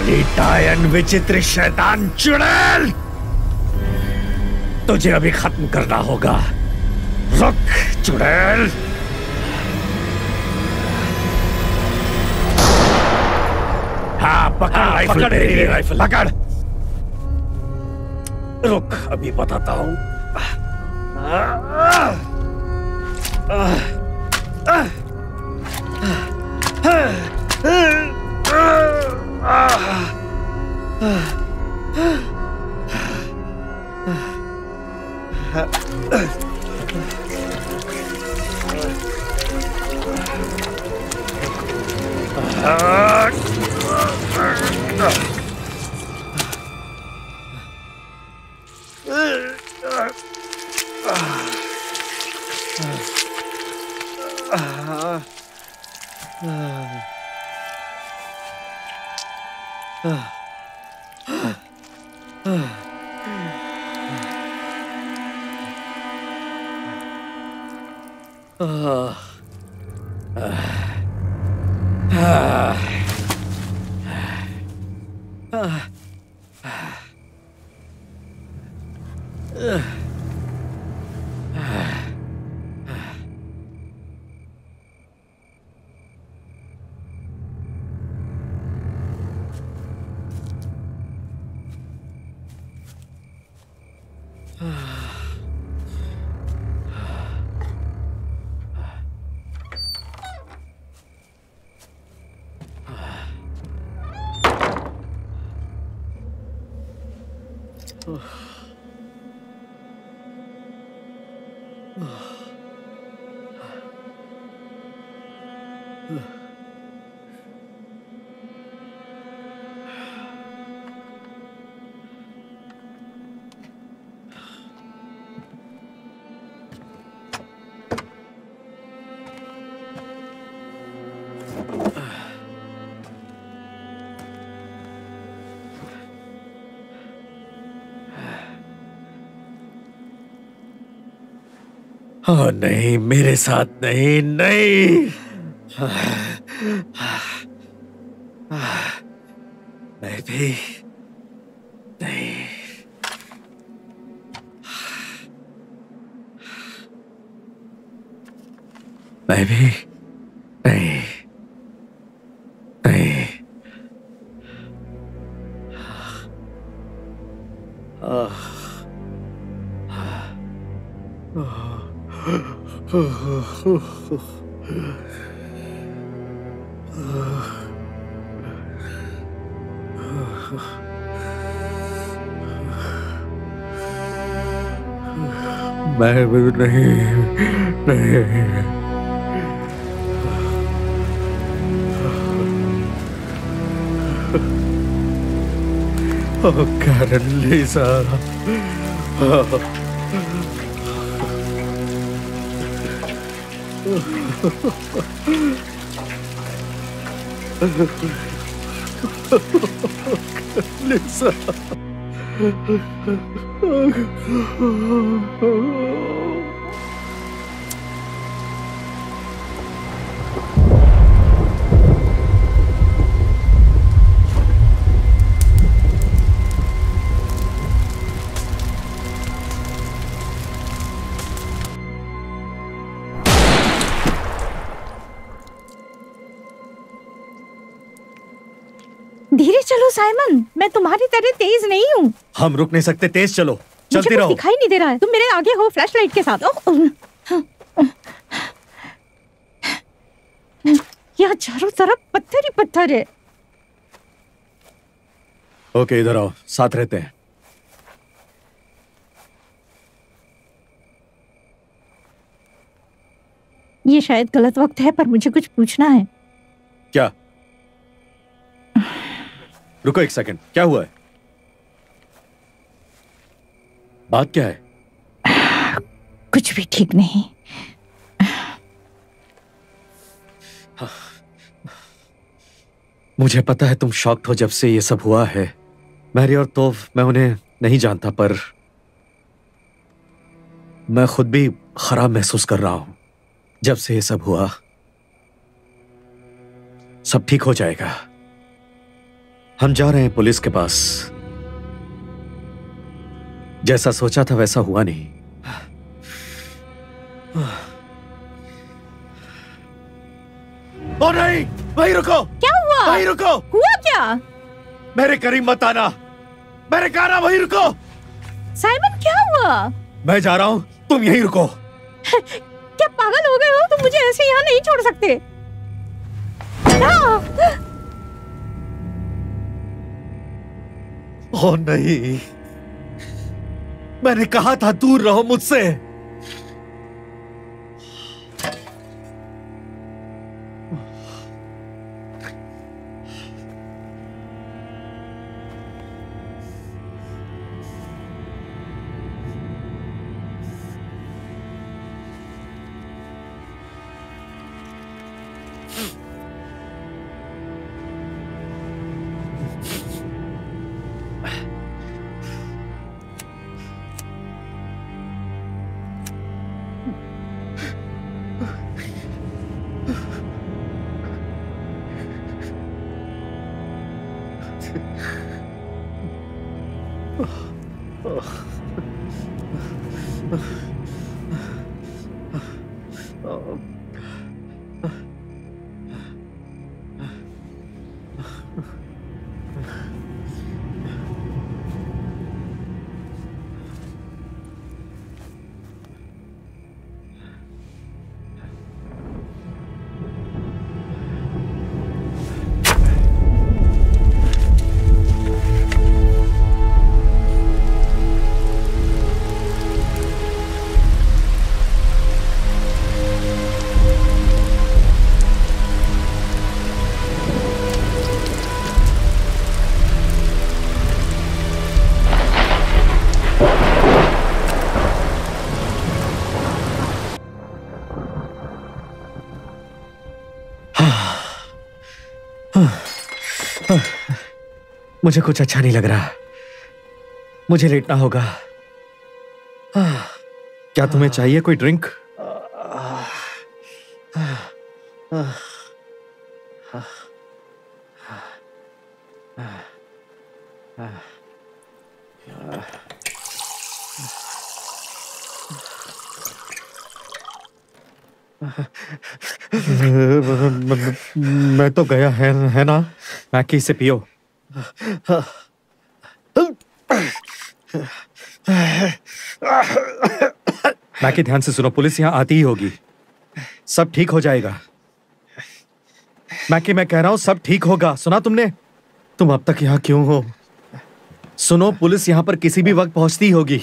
ब्लडी डायन विचित्र शैतान चुड़ैल, तुझे अभी खत्म करना होगा। रुक चुड़ैल। हाँ पकड़ राइफल, पकड़ मेरी राइफल पकड़। रुक अभी बताता हूँ। ओह नहीं, मेरे साथ नहीं, नहीं। मैं भी नहीं। मैं भी नहीं, नहीं। मैं भी नहीं, नहीं। Oh, Karen, Lisa. Oh. Lisa. धीरे चलो साइमन, मैं तुम्हारी तरह तेज नहीं हूँ। हम रुक नहीं सकते, तेज चलो, चलती मुझे रहो। कुछ दिखाई नहीं दे रहा है, तुम मेरे आगे हो फ्लैशलाइट के साथ। यहाँ चारों तरफ पत्थर ही पत्थर है। ओके इधर आओ, साथ रहते हैं। ये शायद गलत वक्त है, पर मुझे कुछ पूछना है। क्या? रुको एक सेकंड, क्या हुआ है? बात क्या है? कुछ भी ठीक नहीं। मुझे पता है तुम शॉक्ड हो जब से ये सब हुआ है। मैरी और तोफ, मैं उन्हें नहीं जानता, पर मैं खुद भी खराब महसूस कर रहा हूं। जब से ये सब हुआ, सब ठीक हो जाएगा। हम जा रहे हैं पुलिस के पास। जैसा सोचा था वैसा हुआ नहीं। ओ नहीं, वहीं रुको। क्या हुआ? वहीं रुको। हुआ क्या? मेरे करीब मत आना। मेरे कहा ना वहीं रुको। साइमन क्या हुआ? मैं जा रहा हूं, तुम यहीं रुको। क्या पागल हो गए हो? तुम मुझे ऐसे यहाँ नहीं छोड़ सकते। ओ नहीं, मैंने कहा था दूर रहो मुझसे। मुझे कुछ अच्छा नहीं लग रहा। मुझे लेटना होगा। क्या तुम्हें चाहिए कोई ड्रिंक? मैं तो गया है, है ना? मैकी से पियो। मैकी ध्यान से सुनो, पुलिस यहाँ आती ही होगी। सब ठीक हो जाएगा। मैकी मैं कह रहा हूं सब ठीक होगा। सुना तुमने? तुम अब तक यहाँ क्यों हो? सुनो, पुलिस यहाँ पर किसी भी वक्त पहुंचती होगी।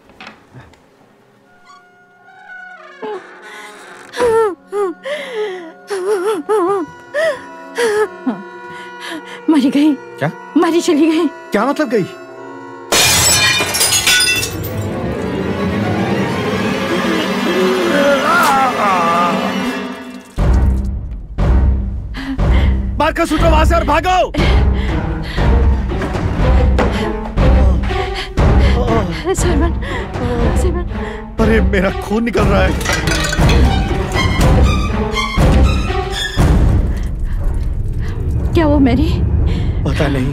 मरी गई। क्या? मरी चली गई। क्या मतलब गई? मार्कस उठो वहां से और भागो। Simon, Simon. अरे मेरा खून निकल रहा है। क्या वो मेरी? पता नहीं।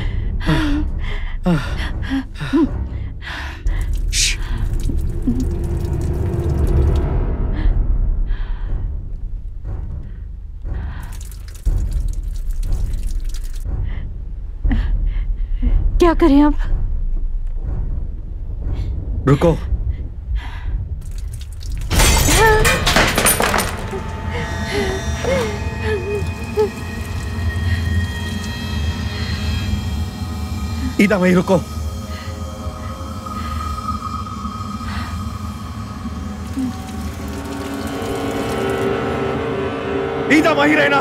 क्या करें अब? रुको। ईदा वहीं रुको। ईदा वहीं रहना।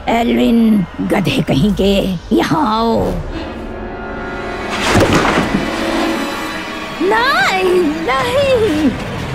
एल्विन, गधे कहीं के, यहाँ आओ। नहीं नहीं,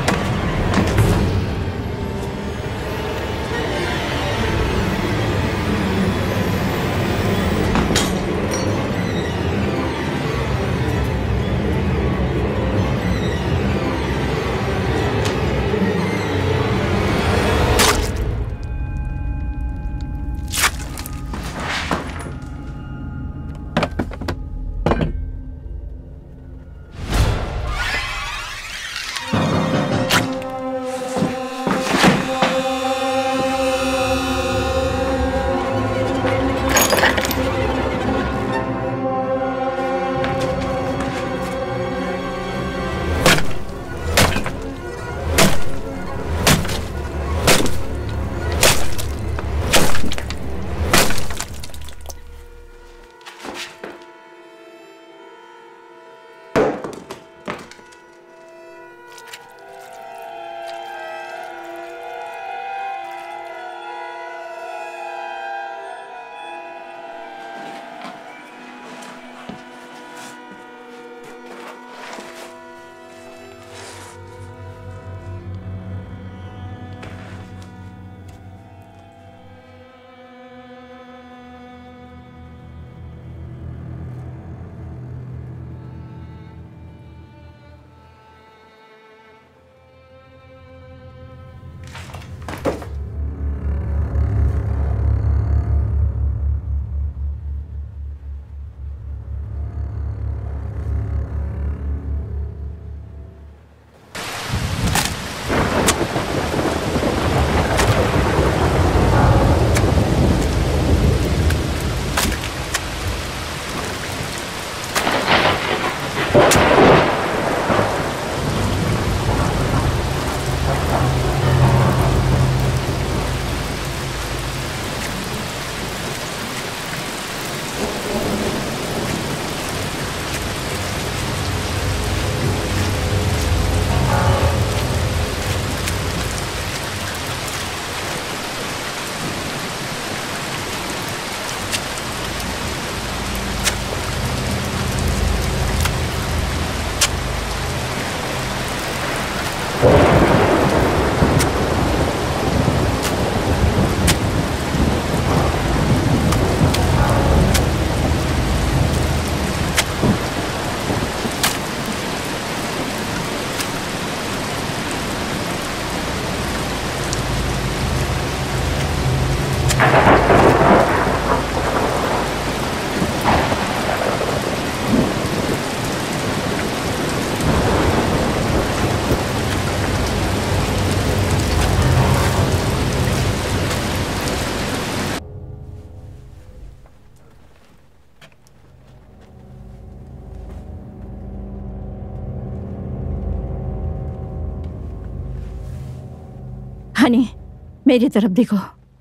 हनी, मेरी तरफ देखो,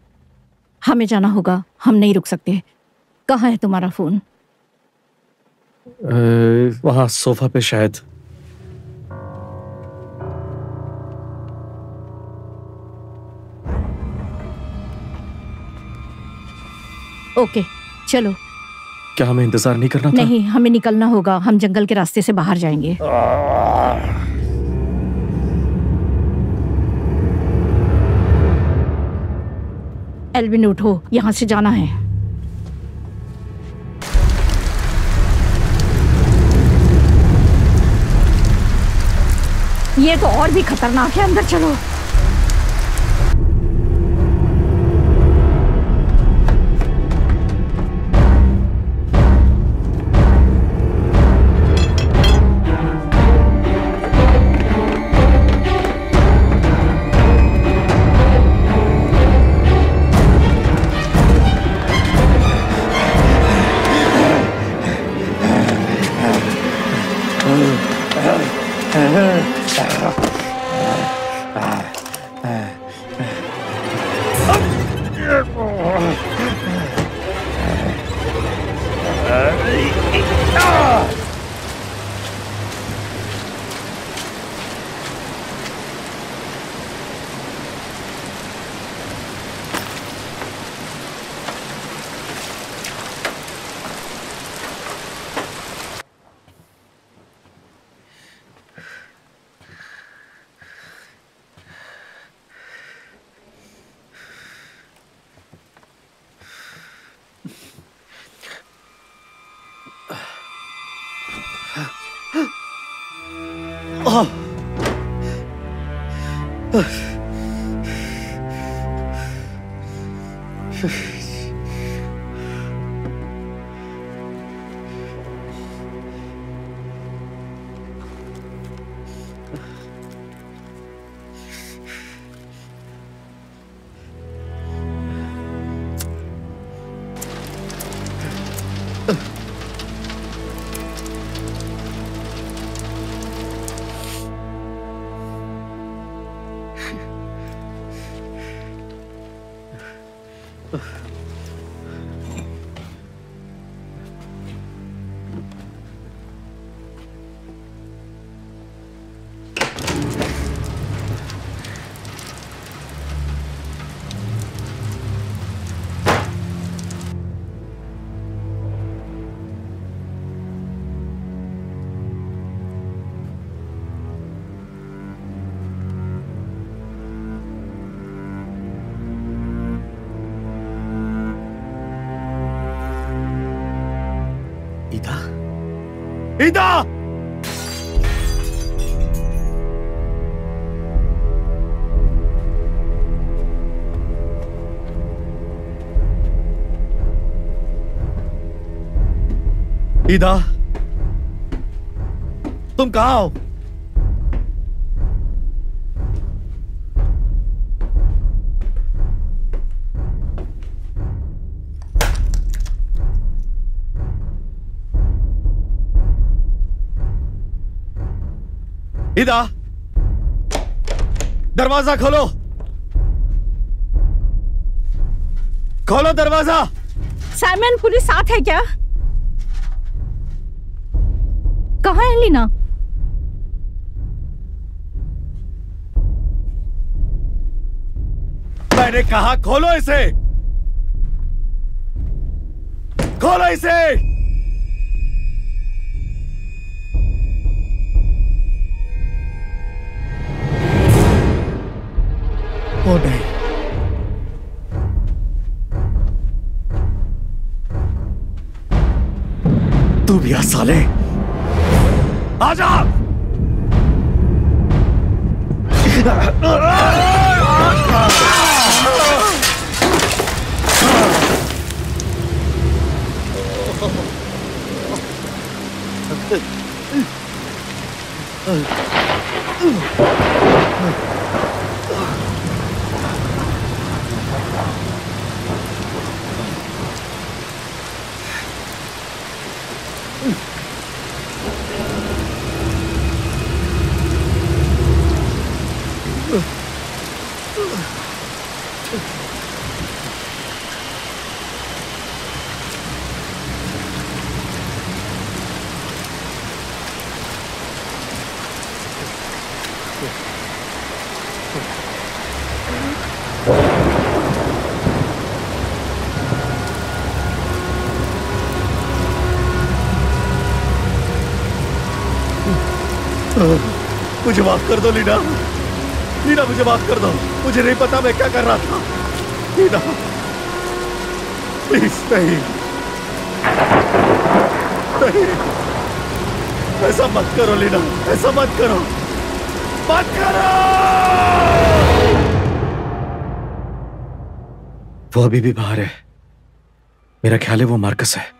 हमें जाना होगा, हम नहीं रुक सकते। कहाँ है तुम्हारा फोन? वहां सोफा पे शायद। ओके चलो। क्या हमें इंतजार नहीं करना था? नहीं, हमें निकलना होगा, हम जंगल के रास्ते से बाहर जाएंगे। एल्विन उठो, यहाँ से जाना है। ये तो और भी खतरनाक है, अंदर चलो। Ah. ईदा! ईदा, तुम कहां हो? ईदा, दरवाजा खोलो, खोलो दरवाजा। साइमन, पुलिस साथ है क्या? कहाँ है लीना? मैंने कहा खोलो इसे, खोलो इसे। ओ नहीं, तू भी आ साले, आजा। मुझे माफ कर दो लीना, लीना मुझे माफ कर दो। मुझे नहीं पता मैं क्या कर रहा था। लीना प्लीज, नहीं नहीं, ऐसा मत करो लीना, ऐसा मत करो, मत करो। वो अभी भी बाहर है, मेरा ख्याल है वो मार्कस है।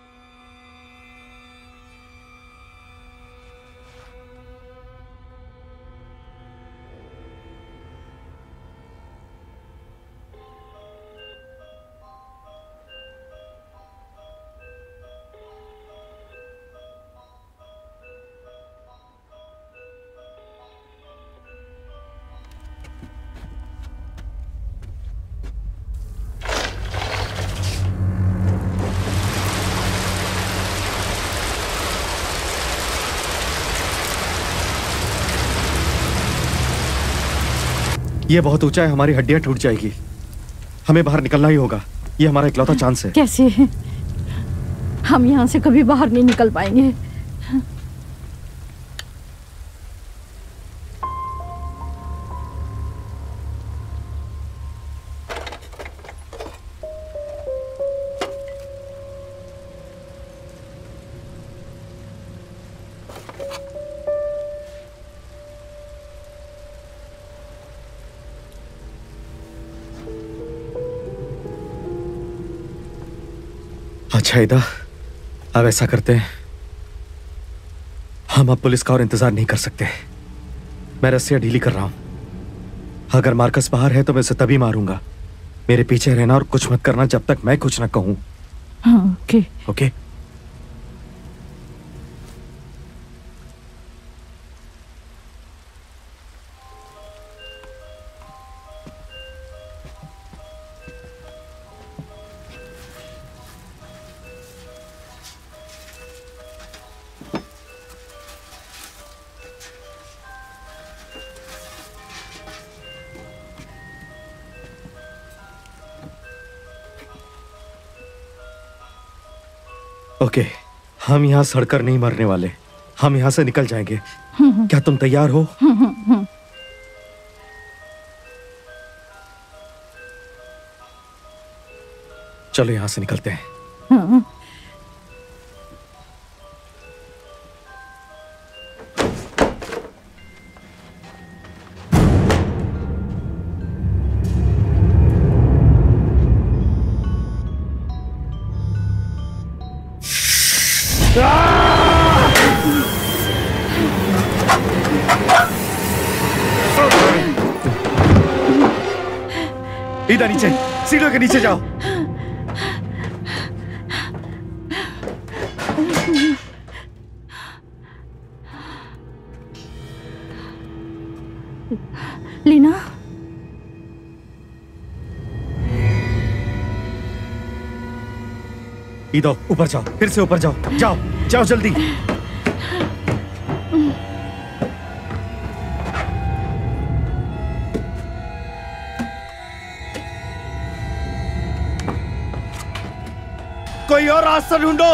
ये बहुत ऊंचा है, हमारी हड्डियां टूट जाएगी। हमें बाहर निकलना ही होगा, ये हमारा इकलौता चांस है। कैसे? हम यहाँ से कभी बाहर नहीं निकल पाएंगे। अच्छा ईदा, अब ऐसा करते हैं, हम अब पुलिस का और इंतजार नहीं कर सकते। मैं रस्सियां ढीली कर रहा हूं। अगर मार्कस बाहर है तो मैं उसे तभी मारूंगा। मेरे पीछे रहना और कुछ मत करना जब तक मैं कुछ ना कहूं। हाँ, ओके ओके? ओके, हम यहां सड़कर नहीं मरने वाले। हम यहां से निकल जाएंगे। क्या तुम तैयार हो? चलो यहां से निकलते हैं। इधर नीचे, सीढ़ियों के नीचे जाओ। लीना, इधर ऊपर जाओ, फिर से ऊपर जाओ, जाओ जाओ जल्दी। कोई और रास्ता ढूंढो।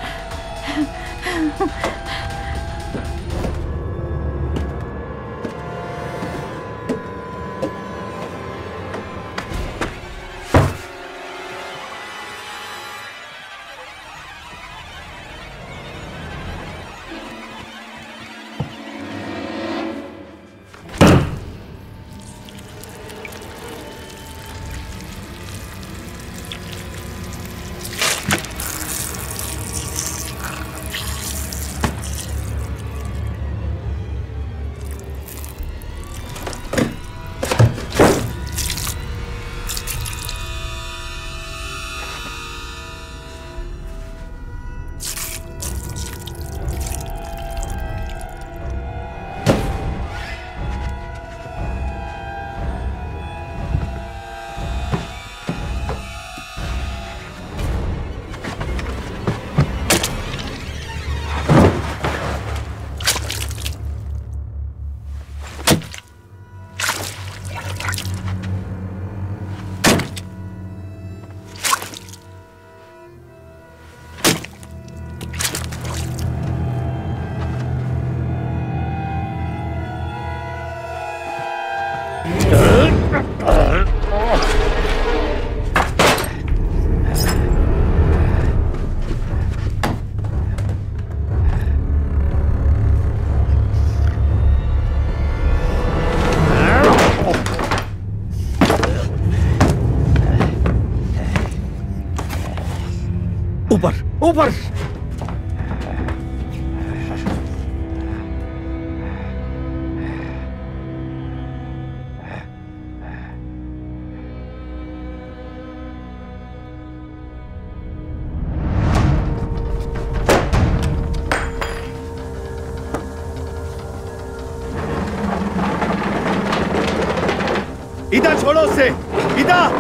ऊपर ऊपर। इधर छोड़ो उसे, इधर।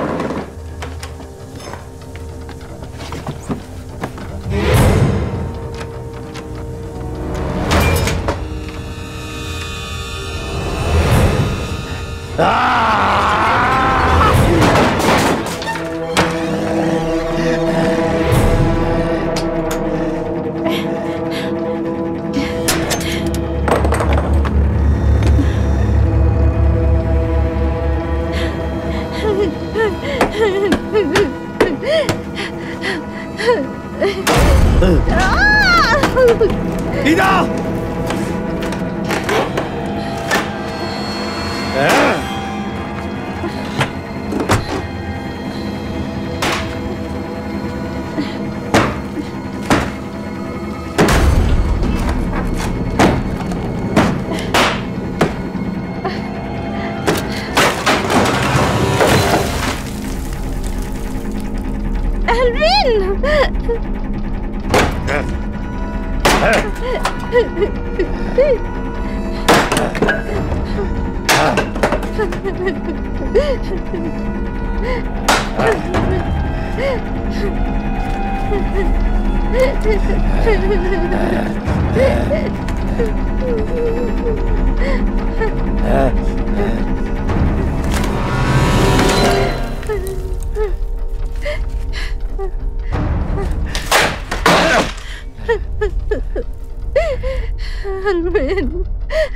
एल्विन! एल्विन!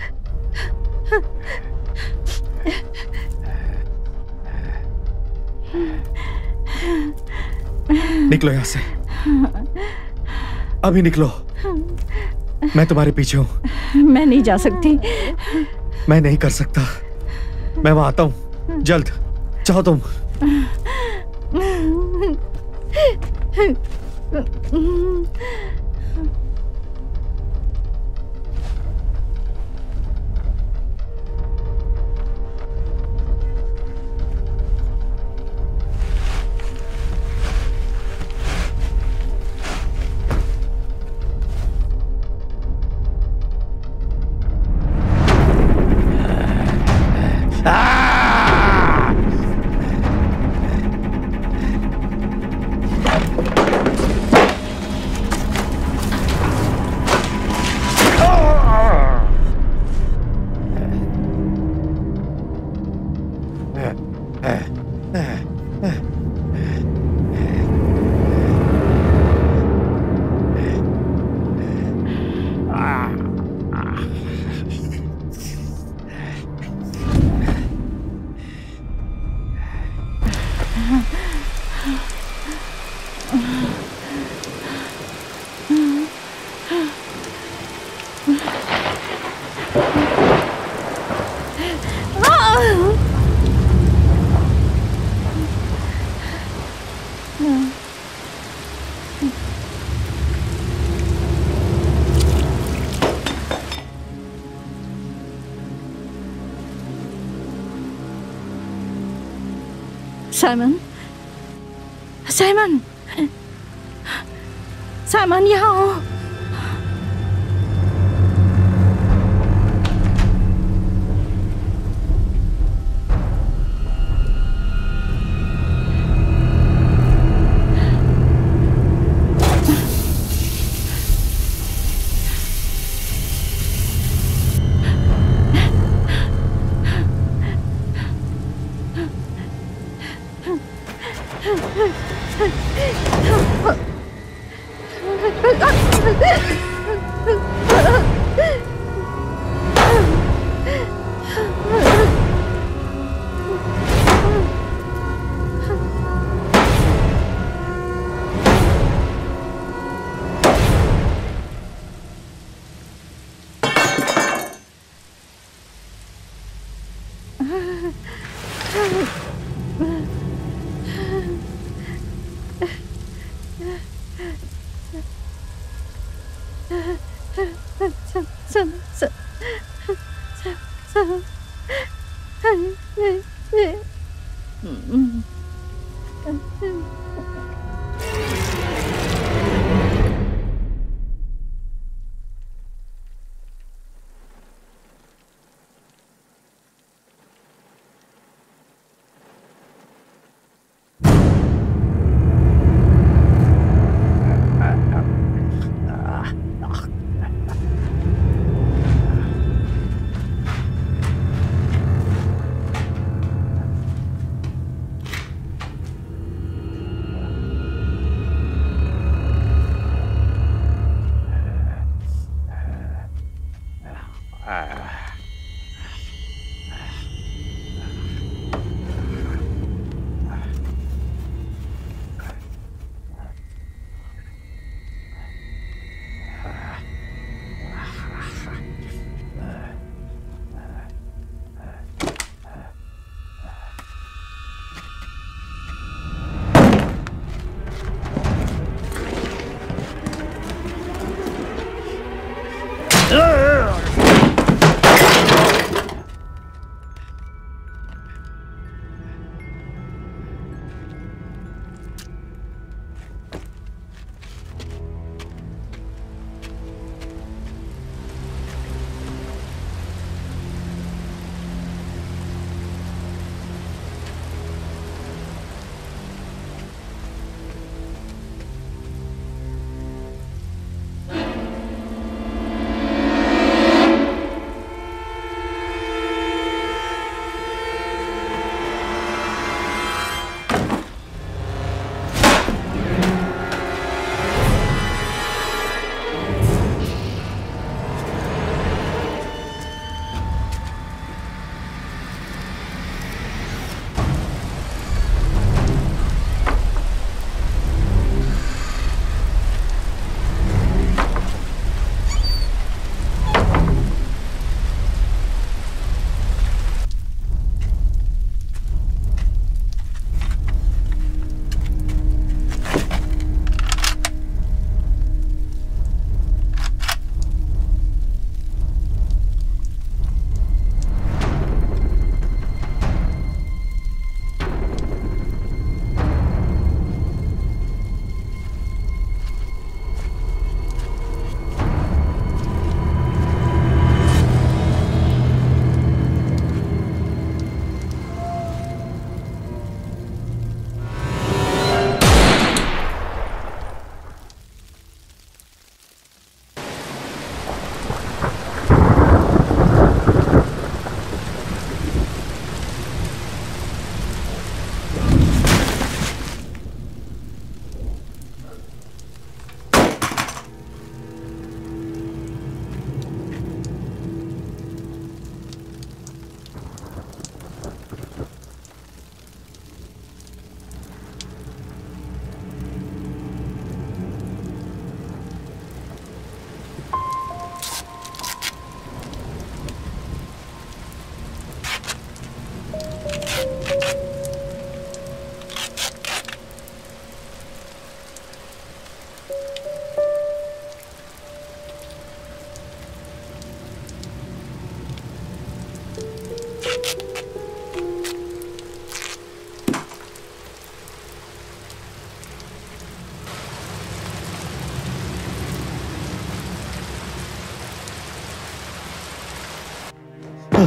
निकलो यहाँ से, अभी निकलो। मैं तुम्हारे पीछे हूँ। मैं नहीं जा सकती। मैं नहीं कर सकता। मैं वहां आता हूँ जल्द। चाहो तुम? साइमन, साइमन, साइमन यहाँ आओ।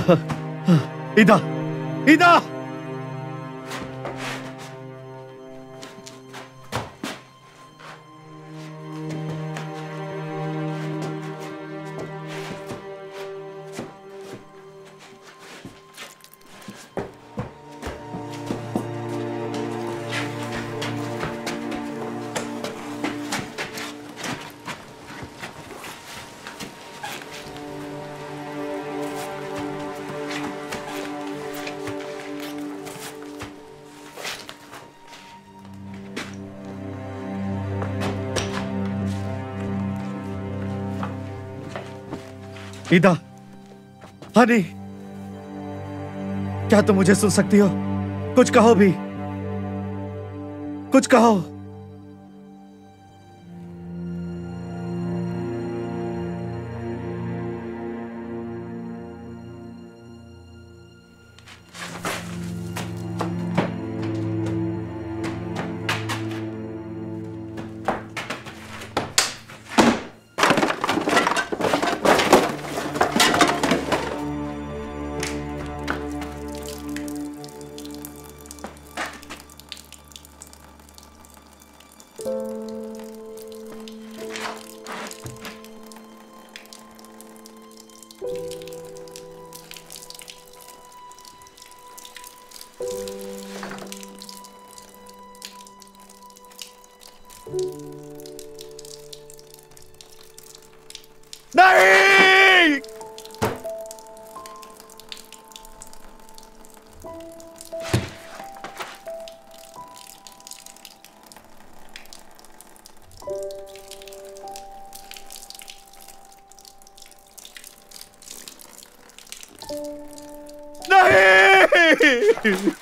ईदा, ईदा! ईदा, हनी, क्या तुम मुझे सुन सकती हो? कुछ कहो भी, कुछ कहो। नहीं! नहीं!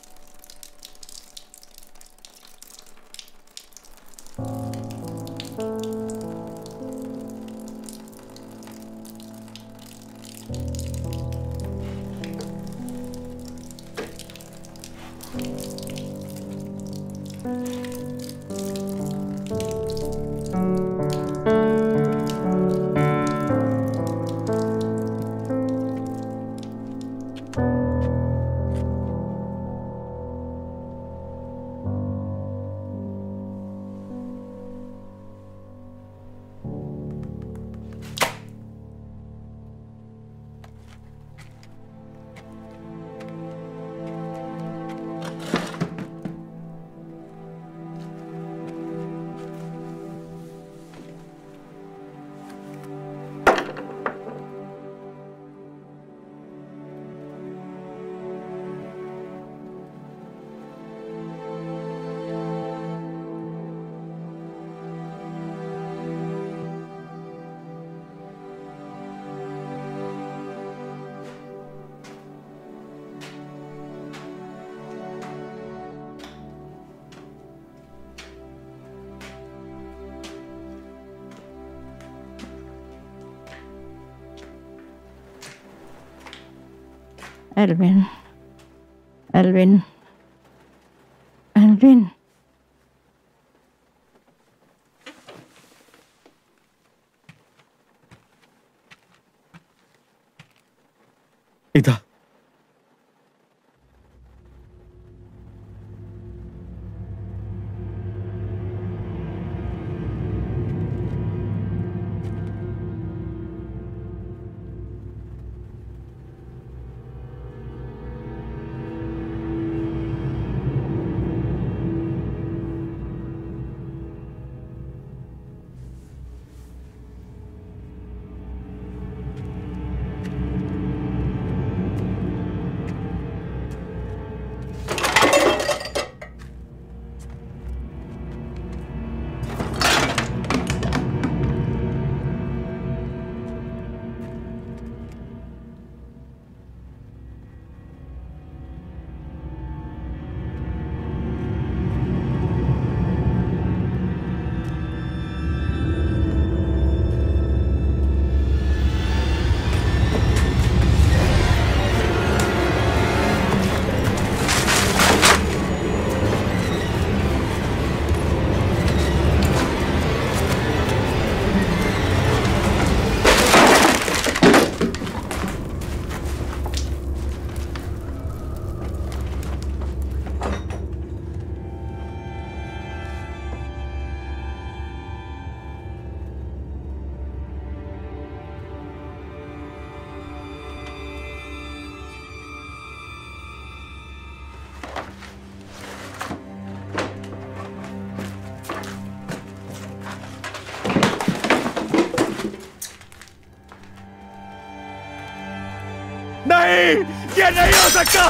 Alvin, Alvin, Alvin. ईदा, नहीं, ये नहीं हो सकता।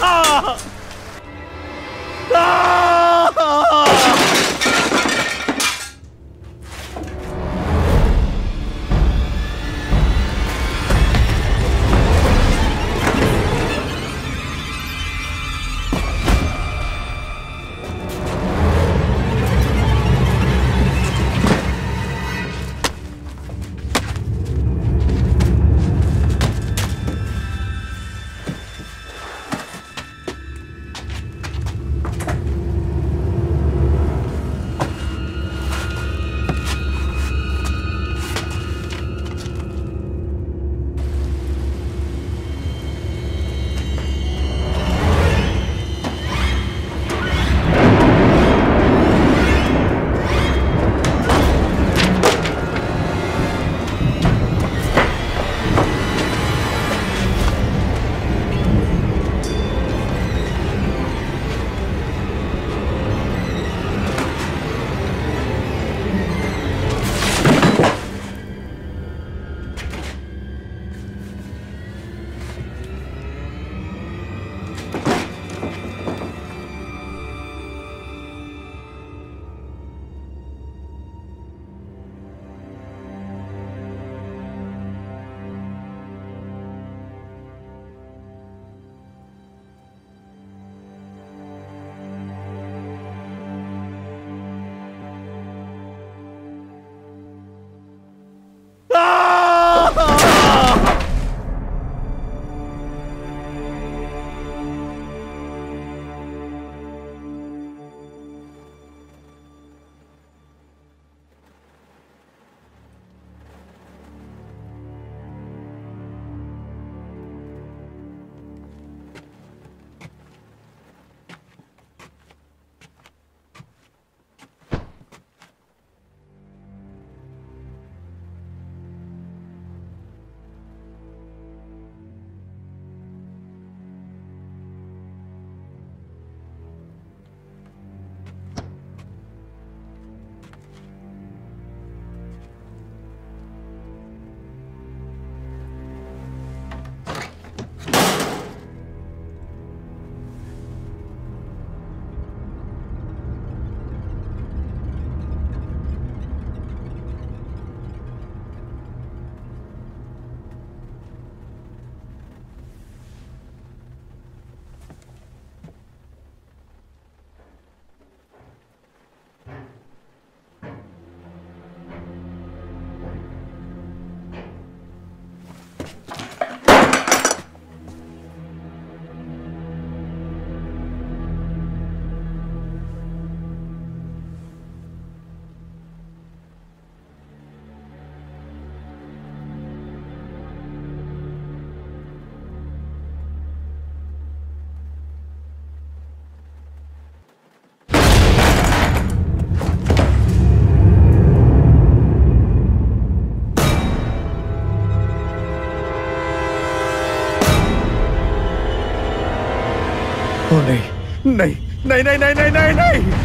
ओ नहीं नहीं नहीं नहीं नहीं नहीं नहीं नहीं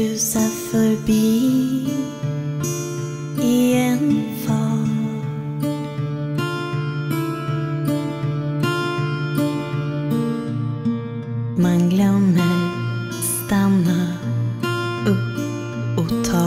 susar förbi i en fart. Man glömmer stanna upp och ta